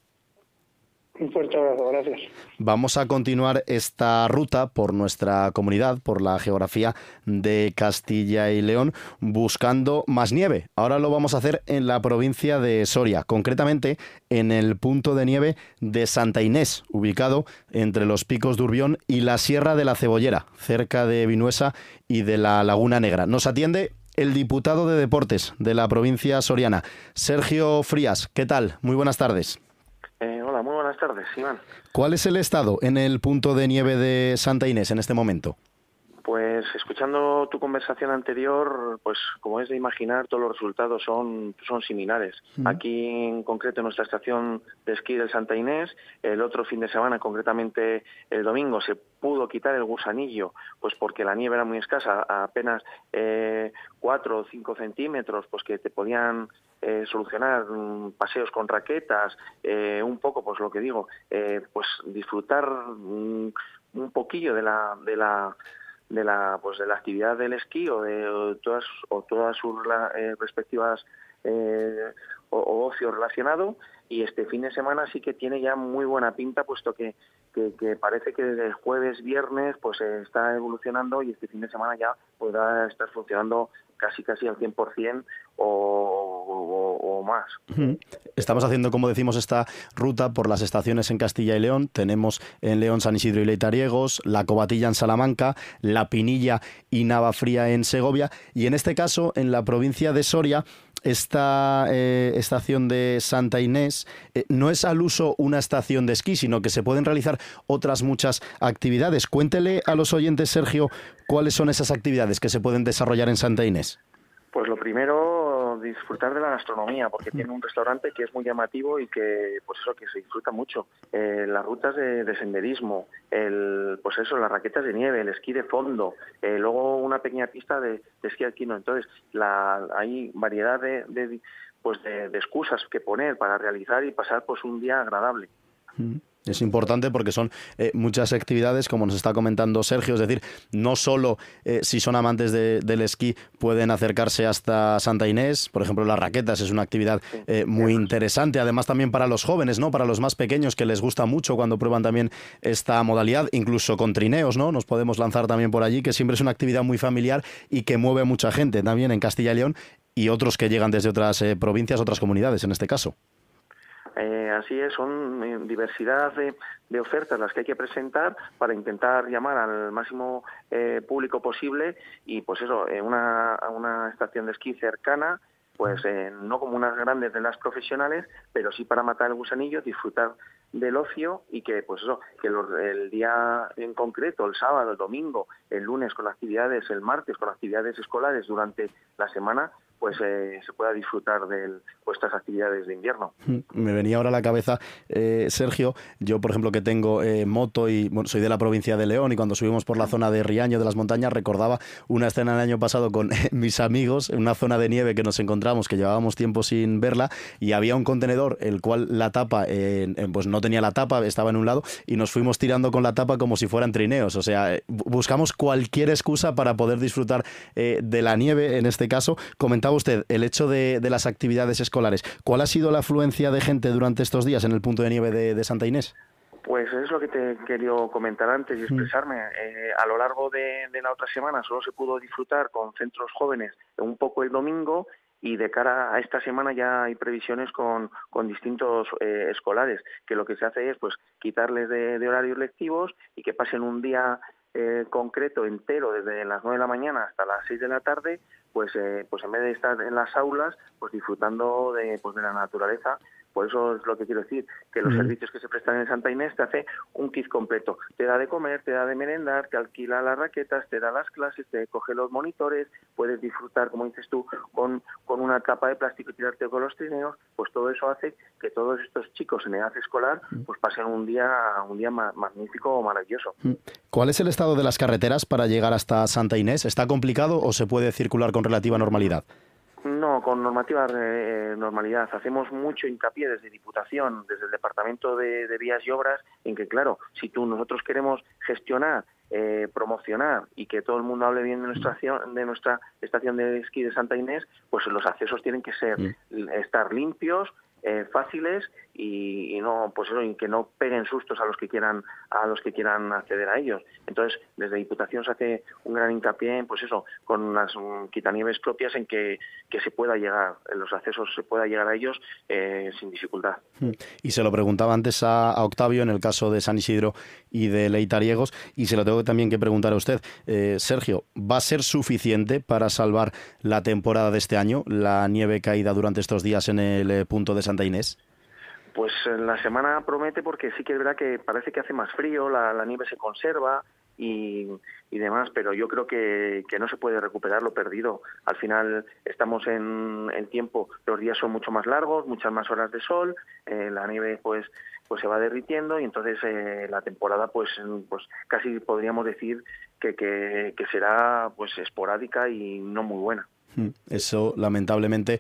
Un fuerte abrazo, gracias. Vamos a continuar esta ruta por nuestra comunidad, por la geografía de Castilla y León, buscando más nieve. Ahora lo vamos a hacer en la provincia de Soria, concretamente en el punto de nieve de Santa Inés, ubicado entre los Picos de Urbión y la Sierra de la Cebollera, cerca de Vinuesa y de la Laguna Negra. Nos atiende el diputado de Deportes de la provincia soriana, Sergio Frías. ¿Qué tal? Muy buenas tardes. Eh, hola, muy buenas tardes, Iván. ¿Cuál es el estado en el punto de nieve de Santa Inés en este momento? Pues escuchando tu conversación anterior, pues como es de imaginar, todos los resultados son, son similares. Mm. Aquí en concreto en nuestra estación de esquí del Santa Inés, el otro fin de semana, concretamente el domingo, se pudo quitar el gusanillo, pues porque la nieve era muy escasa, apenas eh, cuatro o cinco centímetros, pues que te podían eh, solucionar um, paseos con raquetas, eh, un poco, pues lo que digo, eh, pues disfrutar um, un poquillo de la de la de la pues de la actividad del esquí o de o todas o todas sus eh, respectivas eh, o, o ocio relacionado, y este fin de semana sí que tiene ya muy buena pinta, puesto que que, que parece que desde el jueves, viernes, pues eh, está evolucionando, y este fin de semana ya podrá estar funcionando casi casi al cien por ciento o, o, o más. Estamos haciendo, como decimos, esta ruta por las estaciones en Castilla y León. Tenemos en León San Isidro y Leitariegos, La Covatilla en Salamanca, La Pinilla y Navafría en Segovia, y en este caso en la provincia de Soria, esta eh, estación de Santa Inés eh, no es al uso una estación de esquí, sino que se pueden realizar otras muchas actividades. Cuéntele a los oyentes, Sergio, cuáles son esas actividades que se pueden desarrollar en Santa Inés. Pues lo primero, disfrutar de la gastronomía, porque tiene un restaurante que es muy llamativo y que, pues eso, que se disfruta mucho. Eh, las rutas de, de senderismo, el, pues eso, las raquetas de nieve, el esquí de fondo, eh, luego una pequeña pista de, de esquí alpino. Entonces, la, hay variedad de, de pues de, de excusas que poner para realizar y pasar pues un día agradable. Mm. Es importante porque son eh, muchas actividades, como nos está comentando Sergio, es decir, no solo eh, si son amantes de, del esquí pueden acercarse hasta Santa Inés, por ejemplo, las raquetas es una actividad eh, muy interesante, además también para los jóvenes, ¿no? Para los más pequeños, que les gusta mucho cuando prueban también esta modalidad, incluso con trineos, ¿no? Nos podemos lanzar también por allí, que siempre es una actividad muy familiar y que mueve a mucha gente también en Castilla y León, y otros que llegan desde otras eh, provincias, otras comunidades en este caso. Eh, así es, son eh, diversidad de, de ofertas las que hay que presentar para intentar llamar al máximo eh, público posible, y pues eso, eh, una, una estación de esquí cercana, pues eh, no como unas grandes de las profesionales, pero sí para matar el gusanillo, disfrutar del ocio, y que pues eso, que los, el día en concreto, el sábado, el domingo, el lunes con actividades, el martes con actividades escolares durante la semana, pues eh, se pueda disfrutar de pues, estas actividades de invierno. Me venía ahora a la cabeza, eh, Sergio, yo por ejemplo que tengo eh, moto y bueno, soy de la provincia de León, y cuando subimos por la zona de Riaño, de las montañas, recordaba una escena el año pasado con eh, mis amigos en una zona de nieve que nos encontramos, que llevábamos tiempo sin verla, y había un contenedor el cual la tapa eh, eh, pues no tenía la tapa, estaba en un lado, y nos fuimos tirando con la tapa como si fueran trineos. O sea, eh, buscamos cualquier excusa para poder disfrutar eh, de la nieve en este caso. Comentaba usted el hecho de, de las actividades escolares. ¿Cuál ha sido la afluencia de gente durante estos días en el punto de nieve de, de Santa Inés? Pues es lo que te quería comentar antes y expresarme. Eh, a lo largo de, de la otra semana solo se pudo disfrutar con centros jóvenes un poco el domingo, y de cara a esta semana ya hay previsiones con, con distintos eh, escolares, que lo que se hace es pues quitarles de, de horarios lectivos y que pasen un día eh, concreto entero desde las nueve de la mañana hasta las seis de la tarde, pues eh, pues en vez de estar en las aulas, pues disfrutando de pues de la naturaleza. Por eso es lo que quiero decir, que los mm. servicios que se prestan en Santa Inés te hace un kit completo. Te da de comer, te da de merendar, te alquila las raquetas, te da las clases, te coge los monitores, puedes disfrutar, como dices tú, con, con una capa de plástico y tirarte con los trineos. Pues todo eso hace que todos estos chicos en edad escolar pues pasen un día, un día ma- magnífico o maravilloso. ¿Cuál es el estado de las carreteras para llegar hasta Santa Inés? ¿Está complicado o se puede circular con relativa normalidad? No, con normativa eh, normalidad. Hacemos mucho hincapié desde Diputación, desde el Departamento de, de Vías y Obras, en que, claro, si tú nosotros queremos gestionar, eh, promocionar y que todo el mundo hable bien de nuestra, de nuestra estación de esquí de Santa Inés, pues los accesos tienen que ser mm. estar limpios, eh, fáciles y, y no pues eso, y que no peguen sustos a los que quieran a los que quieran acceder a ellos. Entonces, desde Diputación se hace un gran hincapié en pues eso, con las um, quitanieves propias, en que, que se pueda llegar, en los accesos se pueda llegar a ellos eh, sin dificultad. Y se lo preguntaba antes a, a Octavio en el caso de San Isidro y de Leitariegos, y se lo tengo también que preguntar a usted, eh, Sergio, ¿va a ser suficiente para salvar la temporada de este año, la nieve caída durante estos días en el eh, punto de Santa Inés? Pues la semana promete, porque sí que es verdad que parece que hace más frío, la, la nieve se conserva y, y demás, pero yo creo que, que no se puede recuperar lo perdido. Al final estamos en el tiempo, los días son mucho más largos, muchas más horas de sol, eh, la nieve pues pues se va derritiendo, y entonces eh, la temporada pues pues casi podríamos decir que, que, que será pues esporádica y no muy buena. Eso lamentablemente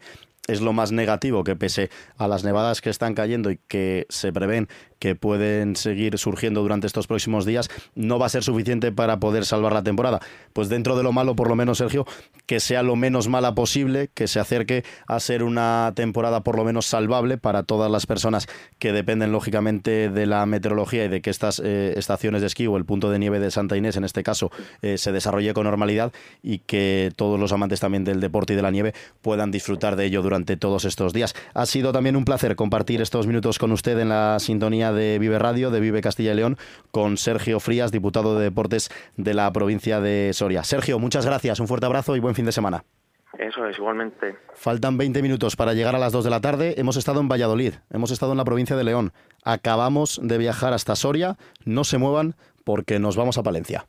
es lo más negativo, que pese a las nevadas que están cayendo y que se prevén que pueden seguir surgiendo durante estos próximos días, no va a ser suficiente para poder salvar la temporada. Pues dentro de lo malo, por lo menos, Sergio, que sea lo menos mala posible, que se acerque a ser una temporada por lo menos salvable para todas las personas que dependen lógicamente de la meteorología y de que estas eh, estaciones de esquí o el punto de nieve de Santa Inés, en este caso, eh, se desarrolle con normalidad y que todos los amantes también del deporte y de la nieve puedan disfrutar de ello durante todos estos días. Ha sido también un placer compartir estos minutos con usted en la sintonía de Vive Radio, de Vive Castilla y León, con Sergio Frías, diputado de Deportes de la provincia de Soria. Sergio, muchas gracias, un fuerte abrazo y buen fin de semana. Eso es, igualmente. Faltan veinte minutos para llegar a las dos de la tarde. Hemos estado en Valladolid, hemos estado en la provincia de León. Acabamos de viajar hasta Soria. No se muevan porque nos vamos a Palencia.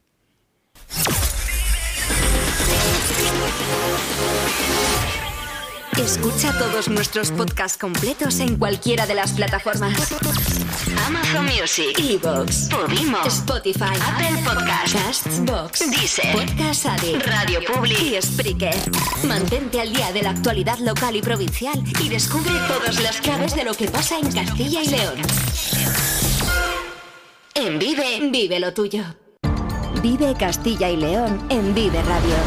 Escucha todos nuestros podcasts completos en cualquiera de las plataformas: Amazon Music, iVoox, Podimo, Spotify, Apple Podcasts, Castbox, Deezer, Podcast Addict, Radio Public y Spreaker. Mantente al día de la actualidad local y provincial y descubre todas las claves de lo que pasa en Castilla y León. En Vive, vive lo tuyo. Vive Castilla y León en Vive Radio.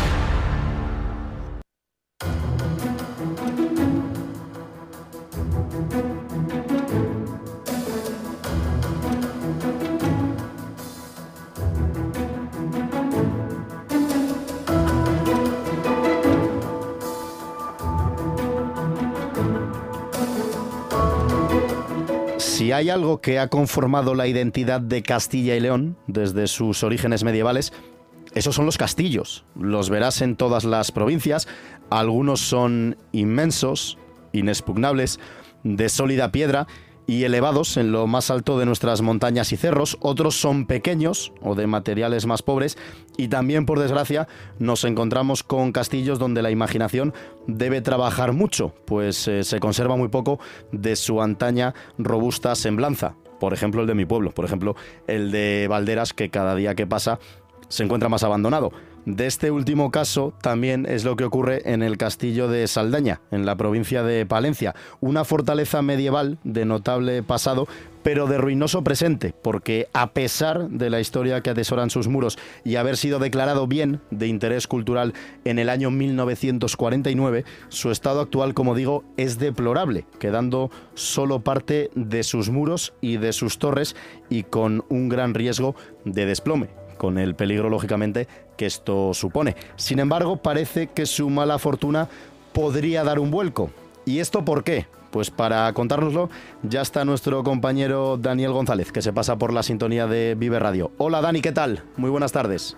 Si hay algo que ha conformado la identidad de Castilla y León desde sus orígenes medievales, esos son los castillos. Los verás en todas las provincias. Algunos son inmensos, inexpugnables, de sólida piedra y elevados en lo más alto de nuestras montañas y cerros. Otros son pequeños o de materiales más pobres. Y también, por desgracia, nos encontramos con castillos donde la imaginación debe trabajar mucho, pues eh, se conserva muy poco de su antaña robusta semblanza. Por ejemplo, el de mi pueblo, por ejemplo, el de Valderas, que cada día que pasa se encuentra más abandonado. De este último caso también es lo que ocurre en el castillo de Saldaña, en la provincia de Palencia. Una fortaleza medieval de notable pasado, pero de ruinoso presente, porque a pesar de la historia que atesoran sus muros y haber sido declarado bien de interés cultural en el año mil novecientos cuarenta y nueve, su estado actual, como digo, es deplorable, quedando solo parte de sus muros y de sus torres y con un gran riesgo de desplome, con el peligro, lógicamente, que esto supone. Sin embargo, parece que su mala fortuna podría dar un vuelco. ¿Y esto por qué? Pues para contárnoslo ya está nuestro compañero Daniel González, que se pasa por la sintonía de Vive Radio. Hola Dani, ¿qué tal? Muy buenas tardes.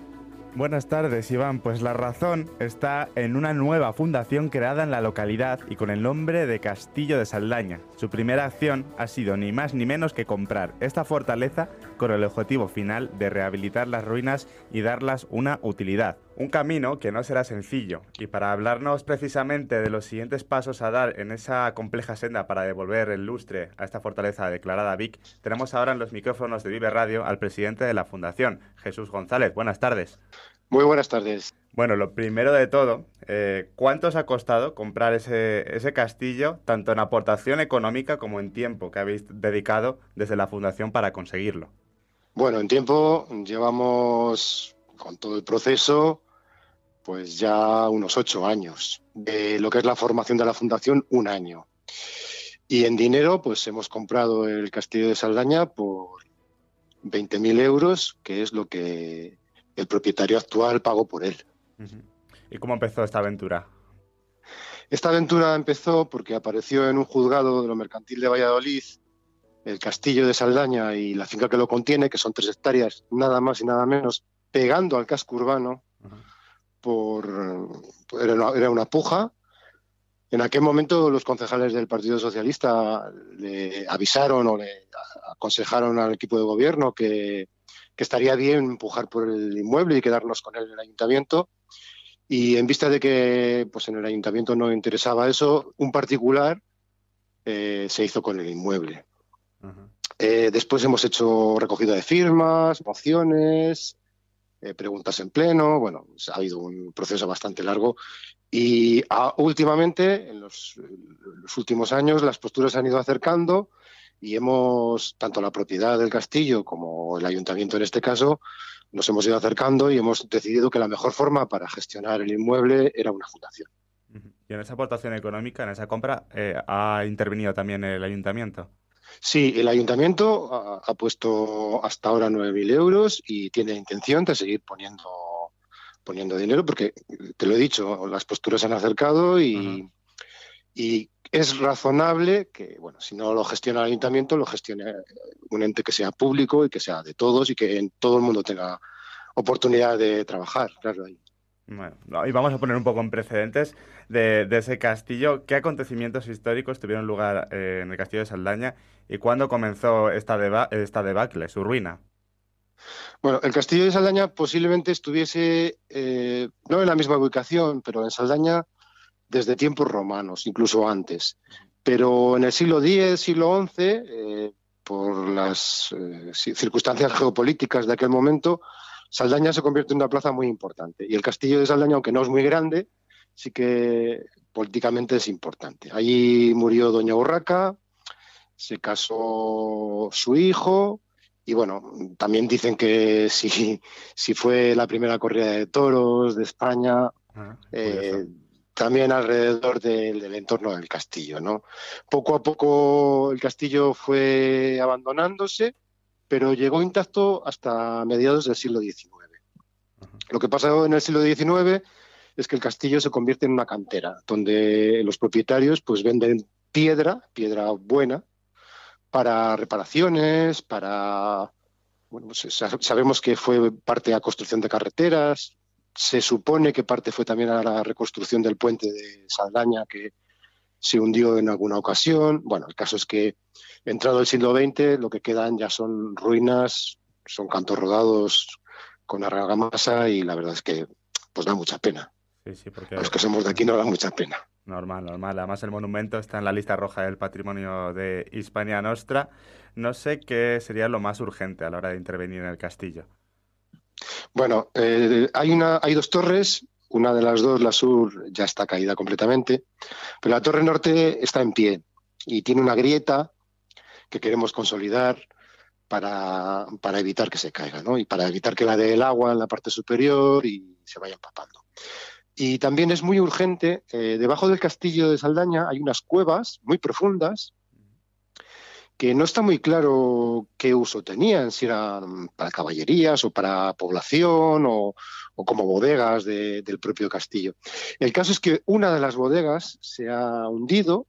Buenas tardes, Iván. Pues la razón está en una nueva fundación creada en la localidad y con el nombre de Castillo de Saldaña. Su primera acción ha sido ni más ni menos que comprar esta fortaleza con el objetivo final de rehabilitar las ruinas y darlas una utilidad. Un camino que no será sencillo. Y para hablarnos precisamente de los siguientes pasos a dar en esa compleja senda para devolver el lustre a esta fortaleza declarada V I C, tenemos ahora en los micrófonos de Vive Radio al presidente de la Fundación, Jesús González. Buenas tardes. Muy buenas tardes. Bueno, lo primero de todo, eh, ¿cuánto os ha costado comprar ese, ese castillo, tanto en aportación económica como en tiempo que habéis dedicado desde la Fundación para conseguirlo? Bueno, en tiempo llevamos, con todo el proceso, pues ya unos ocho años. De lo que es la formación de la Fundación, un año. Y en dinero, pues hemos comprado el Castillo de Saldaña por veinte mil euros, que es lo que el propietario actual pagó por él. Uh-huh. ¿Y cómo empezó esta aventura? Esta aventura empezó porque apareció en un juzgado de lo mercantil de Valladolid el Castillo de Saldaña y la finca que lo contiene, que son tres hectáreas, nada más y nada menos, pegando al casco urbano. Uh-huh. por era una, era una puja. En aquel momento los concejales del Partido Socialista le avisaron o le aconsejaron al equipo de gobierno que, que estaría bien empujar por el inmueble y quedarnos con él en el ayuntamiento. Y en vista de que pues en el ayuntamiento no interesaba eso, un particular eh, se hizo con el inmueble. Uh-huh. Eh, después hemos hecho recogida de firmas, mociones, eh, preguntas en pleno. Bueno, ha habido un proceso bastante largo Y a, últimamente, en los, en los últimos años, las posturas se han ido acercando y hemos, tanto la propiedad del castillo como el ayuntamiento en este caso, nos hemos ido acercando y hemos decidido que la mejor forma para gestionar el inmueble era una fundación. Y en esa aportación económica, en esa compra, eh, ¿ha intervenido también el ayuntamiento? Sí, el ayuntamiento ha, ha puesto hasta ahora nueve mil euros y tiene intención de seguir poniendo, poniendo dinero porque, te lo he dicho, las posturas se han acercado y, uh-huh. y es razonable que, bueno, si no lo gestiona el ayuntamiento, lo gestione un ente que sea público y que sea de todos y que en todo el mundo tenga oportunidad de trabajar, claro. Ahí. Bueno, y vamos a poner un poco en precedentes de, de ese castillo. ¿Qué acontecimientos históricos tuvieron lugar eh, en el castillo de Saldaña y cuándo comenzó esta, deba esta debacle, su ruina? Bueno, el castillo de Saldaña posiblemente estuviese, eh, no en la misma ubicación, pero en Saldaña desde tiempos romanos, incluso antes. Pero en el siglo diez, siglo once, eh, por las eh, circunstancias geopolíticas de aquel momento, Saldaña se convierte en una plaza muy importante. Y el castillo de Saldaña, aunque no es muy grande, sí que políticamente es importante. Allí murió doña Urraca, se casó su hijo, y bueno, también dicen que si, si fue la primera corrida de toros de España, ah, eh, también alrededor del, del entorno del castillo, ¿no? Poco a poco el castillo fue abandonándose, pero llegó intacto hasta mediados del siglo diecinueve. Uh-huh. Lo que pasó en el siglo diecinueve es que el castillo se convierte en una cantera, donde los propietarios pues venden piedra, piedra buena, para reparaciones, para... Bueno, pues sabemos que fue parte a la construcción de carreteras, se supone que parte fue también a la reconstrucción del puente de Saldaña, que se hundió en alguna ocasión. Bueno, el caso es que entrado el siglo veinte, lo que quedan ya son ruinas, son cantos rodados con argamasa y la verdad es que pues da mucha pena. Sí, sí, porque... A los que somos de aquí nos da mucha pena. Normal, normal. Además el monumento está en la lista roja del patrimonio de Hispania Nostra. No sé qué sería lo más urgente a la hora de intervenir en el castillo. Bueno, eh, hay, una, hay dos torres. Una de las dos, la sur, ya está caída completamente, pero la torre norte está en pie y tiene una grieta que queremos consolidar para, para evitar que se caiga, ¿no? Y para evitar que la dé el agua en la parte superior y se vaya empapando. Y también es muy urgente, eh, debajo del castillo de Saldaña hay unas cuevas muy profundas que no está muy claro qué uso tenían, si eran para caballerías o para población o, o como bodegas de, del propio castillo. El caso es que una de las bodegas se ha hundido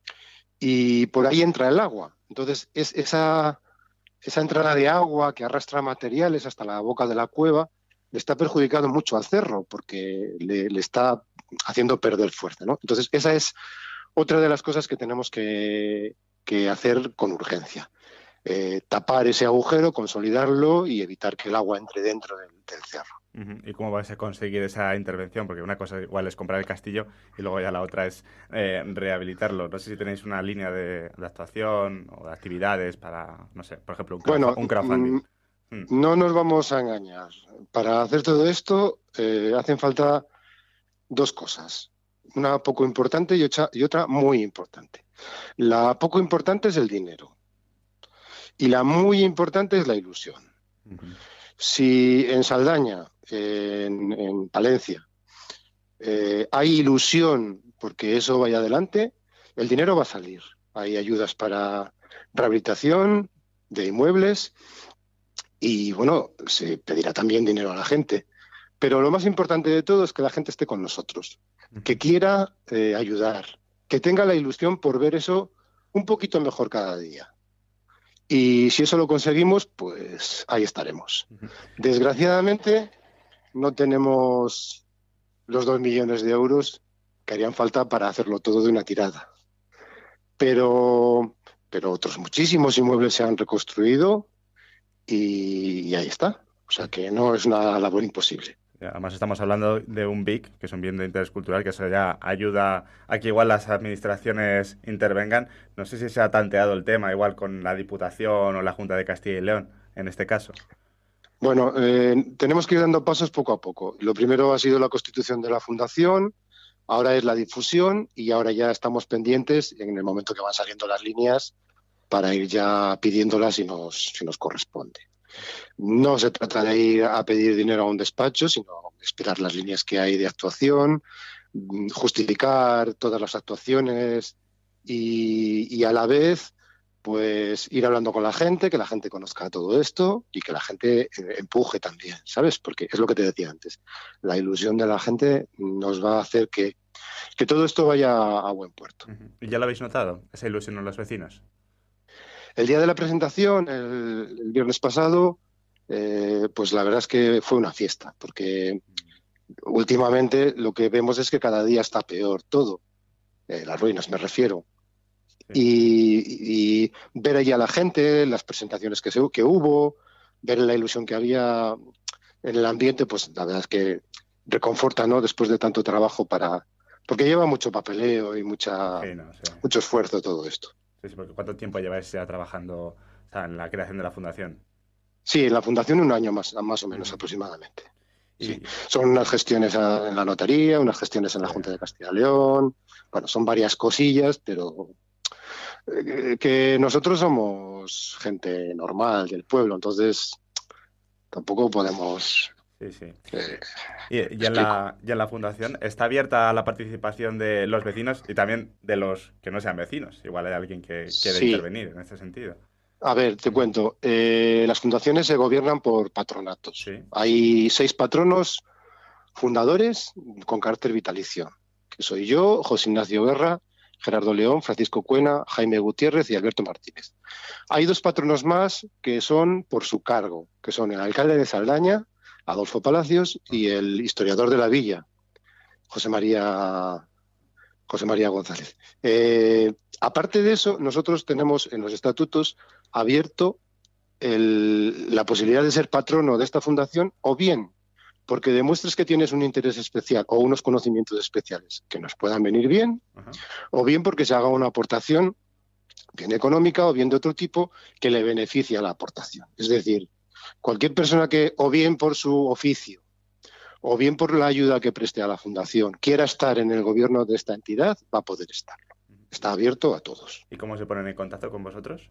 y por ahí entra el agua. Entonces, es esa, esa entrada de agua que arrastra materiales hasta la boca de la cueva le está perjudicando mucho al cerro porque le, le está haciendo perder fuerza, ¿no? Entonces, esa es otra de las cosas que tenemos que... que hacer con urgencia. Eh, tapar ese agujero, consolidarlo y evitar que el agua entre dentro del, del cerro. Uh-huh. ¿Y cómo vais a conseguir esa intervención? Porque una cosa igual es comprar el castillo y luego ya la otra es eh, rehabilitarlo. No sé si tenéis una línea de, de actuación o de actividades para, no sé, por ejemplo, un, crowdf- bueno, un crowdfunding. Mm, no nos vamos a engañar. Para hacer todo esto eh, hacen falta dos cosas. Una poco importante y otra, y otra muy importante. La poco importante es el dinero y la muy importante es la ilusión. Uh-huh. Si en Saldaña, en, en Palencia, eh, hay ilusión porque eso vaya adelante, el dinero va a salir. Hay ayudas para rehabilitación de inmuebles y, bueno, se pedirá también dinero a la gente. Pero lo más importante de todo es que la gente esté con nosotros, que quiera eh, ayudar, que tenga la ilusión por ver eso un poquito mejor cada día. Y si eso lo conseguimos, pues ahí estaremos. Desgraciadamente, no tenemos los dos millones de euros que harían falta para hacerlo todo de una tirada. Pero, pero otros muchísimos inmuebles se han reconstruido y, y ahí está. O sea que no es una labor imposible. Además estamos hablando de un B I C, que es un bien de interés cultural, que eso ya ayuda a que igual las administraciones intervengan. No sé si se ha tanteado el tema igual con la Diputación o la Junta de Castilla y León, en este caso. Bueno, eh, tenemos que ir dando pasos poco a poco. Lo primero ha sido la constitución de la Fundación, Ahora es la difusión y ahora ya estamos pendientes en el momento que van saliendo las líneas para ir ya pidiéndolas si nos, si nos corresponde. No se trata de ir a pedir dinero a un despacho, sino esperar las líneas que hay de actuación, justificar todas las actuaciones y, y a la vez pues ir hablando con la gente, que la gente conozca todo esto y que la gente empuje también, ¿sabes? Porque es lo que te decía antes, la ilusión de la gente nos va a hacer que, que todo esto vaya a, a buen puerto. ¿Y ya lo habéis notado, esa ilusión en los vecinos? El día de la presentación, el, el viernes pasado, eh, pues la verdad es que fue una fiesta, porque últimamente lo que vemos es que cada día está peor todo, eh, las ruinas me refiero. Y, y ver allí a la gente, las presentaciones que, se, que hubo, ver la ilusión que había en el ambiente, pues la verdad es que reconforta, ¿no? Después de tanto trabajo para... Porque lleva mucho papeleo y mucha, sí, no, sí. mucho esfuerzo todo esto. Sí, sí, porque ¿cuánto tiempo lleváis ya trabajando, o sea, en la creación de la fundación? Sí, en la fundación un año más, más o menos, uh-huh. aproximadamente. Y... Sí. Son unas gestiones en la notaría, unas gestiones en la Junta de Castilla y León. Bueno, son varias cosillas, pero... que nosotros somos gente normal del pueblo, entonces tampoco podemos... Sí, sí. Eh, y, y, en la, y en la fundación está abierta la participación de los vecinos y también de los que no sean vecinos. Igual hay alguien que quiere sí. intervenir en este sentido. A ver, te cuento. Eh, las fundaciones se gobiernan por patronatos. Sí. Hay seis patronos fundadores con carácter vitalicio, que soy yo, José Ignacio Guerra, Gerardo León, Francisco Cuena, Jaime Gutiérrez y Alberto Martínez. Hay dos patronos más que son por su cargo, que son el alcalde de Saldaña, Adolfo Palacios, y el historiador de la villa, José María, José María González. Eh, aparte de eso, nosotros tenemos en los estatutos abierto el, la posibilidad de ser patrono de esta fundación, o bien porque demuestres que tienes un interés especial o unos conocimientos especiales que nos puedan venir bien, uh-huh. o bien porque se haga una aportación, bien económica o bien de otro tipo, que le beneficie a la aportación. Es decir, cualquier persona que, o bien por su oficio, o bien por la ayuda que preste a la fundación, quiera estar en el gobierno de esta entidad, va a poder estarlo. Está abierto a todos. ¿Y cómo se ponen en contacto con vosotros?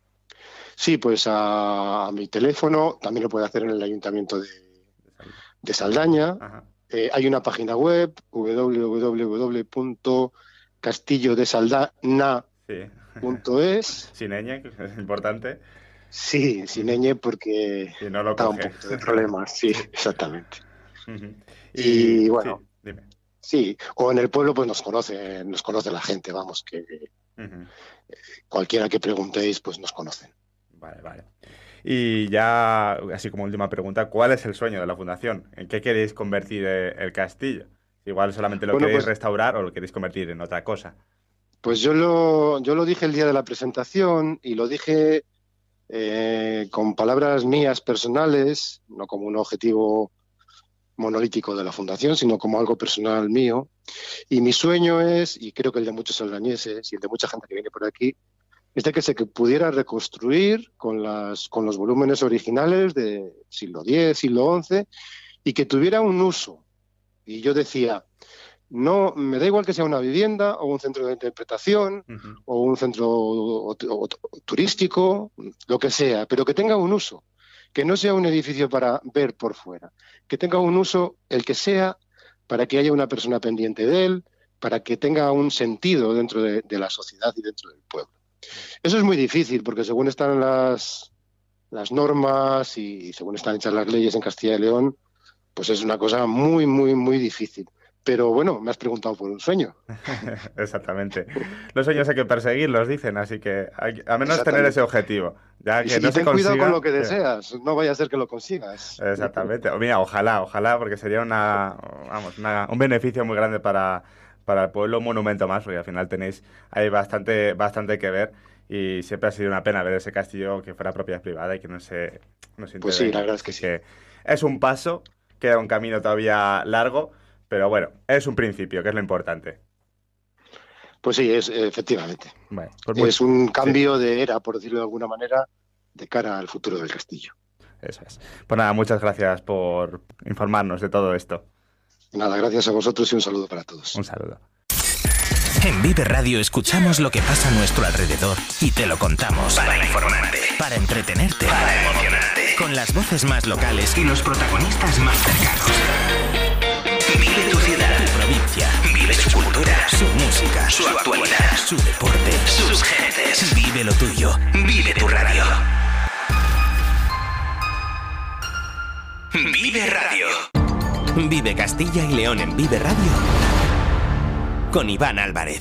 Sí, pues a, a mi teléfono, también lo puede hacer en el ayuntamiento de de Saldaña. Eh, hay una página web, doble u doble u doble u punto castillo de saldana punto es. Sí. Sin ñ, que es importante. Sí, sin ñ porque si no lo da coge. un poquito de problemas, sí, exactamente. Uh-huh. Y, y bueno, sí, dime. Sí, o en el pueblo pues nos conoce, nos conoce la gente, vamos, que uh-huh. cualquiera que preguntéis pues nos conocen. Vale, vale. Y ya, así como última pregunta, ¿cuál es el sueño de la fundación? ¿En qué queréis convertir el castillo? Igual solamente lo bueno, queréis pues, restaurar o lo queréis convertir en otra cosa. Pues yo lo, yo lo dije el día de la presentación y lo dije eh, con palabras mías personales, no como un objetivo monolítico de la fundación, sino como algo personal mío. Y mi sueño es, y creo que el de muchos saldañeses y el de mucha gente que viene por aquí, es de que se pudiera reconstruir con, las, con los volúmenes originales de siglo diez, siglo once, y que tuviera un uso. Y yo decía, no, me da igual que sea una vivienda o un centro de interpretación uh-huh. o un centro o, o, o, turístico, lo que sea, pero que tenga un uso, que no sea un edificio para ver por fuera, que tenga un uso, el que sea, para que haya una persona pendiente de él, para que tenga un sentido dentro de, de la sociedad y dentro del pueblo. Eso es muy difícil porque según están las, las normas y según están hechas las leyes en Castilla y León, pues es una cosa muy, muy, muy difícil. Pero bueno, me has preguntado por un sueño. Exactamente. Los sueños hay que perseguirlos, dicen, así que hay, a menos tener ese objetivo. Ya que y no y se ten consiga, cuidado con lo que deseas, no vaya a ser que lo consigas. Exactamente. Mira, ojalá, ojalá, porque sería una, vamos, una, un beneficio muy grande para... para el pueblo, un monumento más, porque al final tenéis ahí bastante, bastante que ver y siempre ha sido una pena ver ese castillo que fuera propiedad privada y que no se, no se Pues sí, la verdad es que, que sí. Que es un paso, queda un camino todavía largo, pero bueno, es un principio, que es lo importante. Pues sí, es efectivamente. Bueno, pues muy, es un cambio sí. de era, por decirlo de alguna manera, de cara al futuro del castillo. Eso es. Pues nada, muchas gracias por informarnos de todo esto. Nada, gracias a vosotros y un saludo para todos. Un saludo. En Vive Radio escuchamos lo que pasa a nuestro alrededor y te lo contamos para informarte, para entretenerte, para emocionarte, con las voces más locales y los protagonistas más cercanos. Vive tu ciudad, tu provincia, vive su cultura, su música, su actualidad, su deporte, sus gentes. Vive lo tuyo, vive tu radio. Vive Radio. Vive Castilla y León en Vive Radio con Iván Álvarez.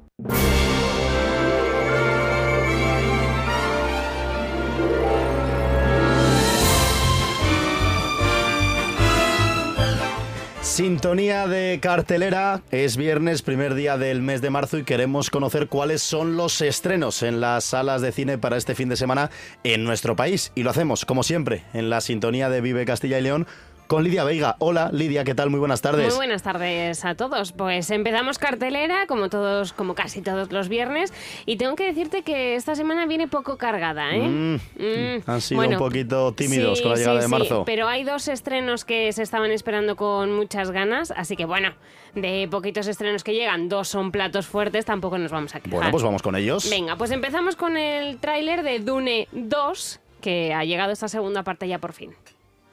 Sintonía de cartelera, es viernes, primer día del mes de marzo y queremos conocer cuáles son los estrenos en las salas de cine para este fin de semana en nuestro país. Y lo hacemos, como siempre, en la sintonía de Vive Castilla y León con Lidia Veiga. Hola, Lidia, ¿qué tal? Muy buenas tardes. Muy buenas tardes a todos. Pues empezamos cartelera, como todos, como casi todos los viernes, y tengo que decirte que esta semana viene poco cargada, ¿eh? Mm, mm. Han sido bueno, un poquito tímidos sí, con la llegada sí, de marzo. Sí, pero hay dos estrenos que se estaban esperando con muchas ganas, así que bueno, de poquitos estrenos que llegan, dos son platos fuertes, tampoco nos vamos a quejar. Bueno, pues vamos con ellos. Venga, pues empezamos con el tráiler de Dune dos, que ha llegado esta segunda parte ya por fin.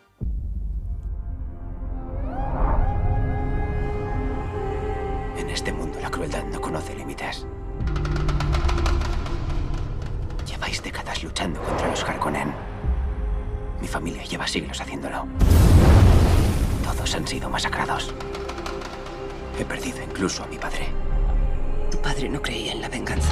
En este mundo la crueldad no conoce límites. Lleváis décadas luchando contra los Harkonnen. Mi familia lleva siglos haciéndolo. Todos han sido masacrados. He perdido incluso a mi padre. Tu padre no creía en la venganza.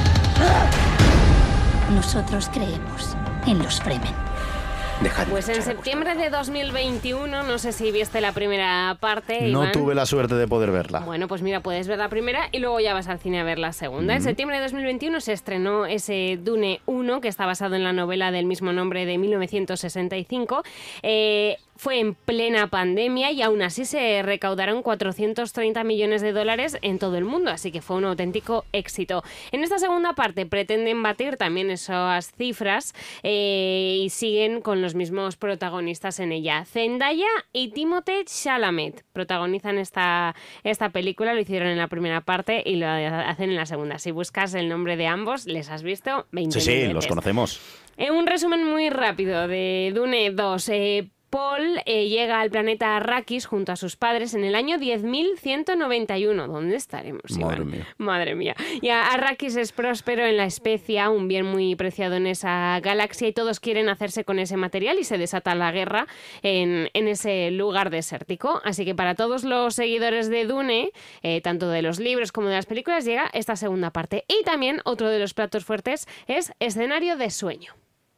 Nosotros creemos en los Fremen. Dejadme Pues en septiembre de dos mil veintiuno, no sé si viste la primera parte, No Iván. tuve la suerte de poder verla. Bueno, pues mira, puedes ver la primera y luego ya vas al cine a ver la segunda. Mm. En septiembre de dos mil veintiuno se estrenó ese Dune uno, que está basado en la novela del mismo nombre de mil novecientos sesenta y cinco. Eh, fue en plena pandemia y aún así se recaudaron cuatrocientos treinta millones de dólares en todo el mundo, así que fue un auténtico éxito. En esta segunda parte pretenden batir también esas cifras eh, y siguen con los mismos protagonistas en ella. Zendaya y Timothée Chalamet protagonizan esta, esta película, lo hicieron en la primera parte y lo hacen en la segunda. Si buscas el nombre de ambos, les has visto veinte Sí, mil sí, veces. los conocemos. Eh, un resumen muy rápido de Dune dos. Eh, Paul eh, llega al planeta Arrakis junto a sus padres en el año diez mil ciento noventa y uno. ¿Dónde estaremos, Iván? Madre mía. Madre mía. Y Arrakis es próspero en la especia, un bien muy preciado en esa galaxia, y todos quieren hacerse con ese material y se desata la guerra en, en ese lugar desértico. Así que para todos los seguidores de Dune, eh, tanto de los libros como de las películas, llega esta segunda parte. Y también otro de los platos fuertes es Escenario de Sueño.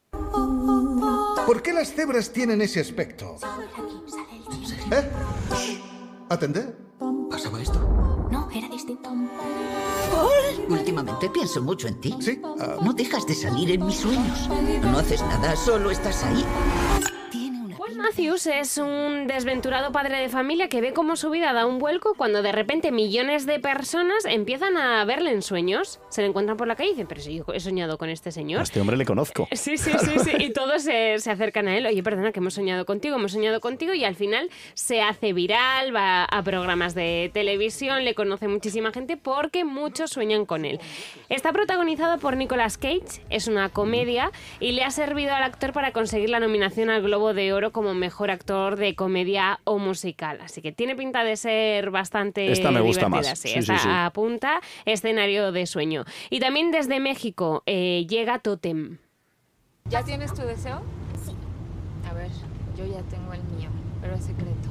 ¿Por qué las cebras tienen ese aspecto? ¿Eh? ¿Atender? ¿Pasaba esto? No, era distinto. Últimamente pienso mucho en ti. Sí. Uh... No dejas de salir en mis sueños. No haces nada, solo estás ahí. Paul Matthews es un desventurado padre de familia que ve cómo su vida da un vuelco cuando de repente millones de personas empiezan a verle en sueños. Se le encuentran por la calle y dicen, pero si yo he soñado con este señor. A este hombre le conozco. Sí, sí, sí, sí. Y todos se, se acercan a él. Oye, perdona, que hemos soñado contigo, hemos soñado contigo. Y al final se hace viral, va a programas de televisión, le conoce muchísima gente porque muchos sueñan con él. Está protagonizado por Nicolas Cage, es una comedia y le ha servido al actor para conseguir la nominación al Globo de Oro como mejor actor de comedia o musical. Así que tiene pinta de ser bastante Esta me gusta divertida. más. Sí, Sí, esta sí, sí. apunta Escenario de Sueño. Y también desde México eh, llega Totem. ¿Ya tienes tu deseo? Sí. A ver, yo ya tengo el mío, pero es secreto.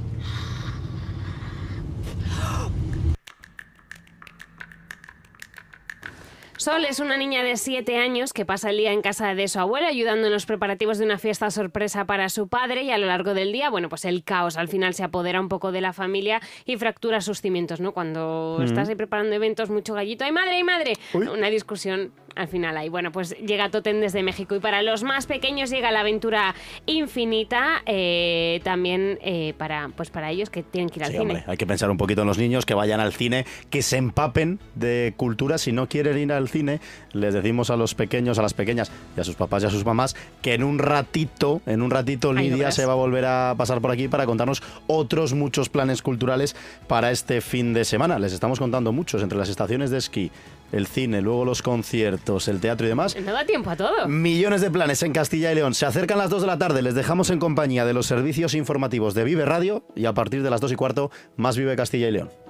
Sol es una niña de siete años que pasa el día en casa de su abuela ayudando en los preparativos de una fiesta sorpresa para su padre, y a lo largo del día, bueno, pues el caos al final se apodera un poco de la familia y fractura sus cimientos, ¿no? Cuando Mm. estás ahí preparando eventos, mucho gallito, ¡ay madre, ay madre! Uy. Una discusión al final hay. Bueno, pues llega Totem desde México y para los más pequeños llega la aventura infinita, eh, también eh, para, pues para ellos que tienen que ir al sí, cine. Hombre, hay que pensar un poquito en los niños que vayan al cine, que se empapen de cultura. Si no quieren ir al cine, les decimos a los pequeños, a las pequeñas y a sus papás y a sus mamás que en un ratito, en un ratito Lidia Ay, se va a volver a pasar por aquí para contarnos otros muchos planes culturales para este fin de semana. Les estamos contando muchos, entre las estaciones de esquí, el cine, luego los conciertos, el teatro y demás. No da tiempo a todo. Millones de planes en Castilla y León. Se acercan las dos de la tarde, les dejamos en compañía de los servicios informativos de Vive Radio y a partir de las dos y cuarto, más Vive Castilla y León.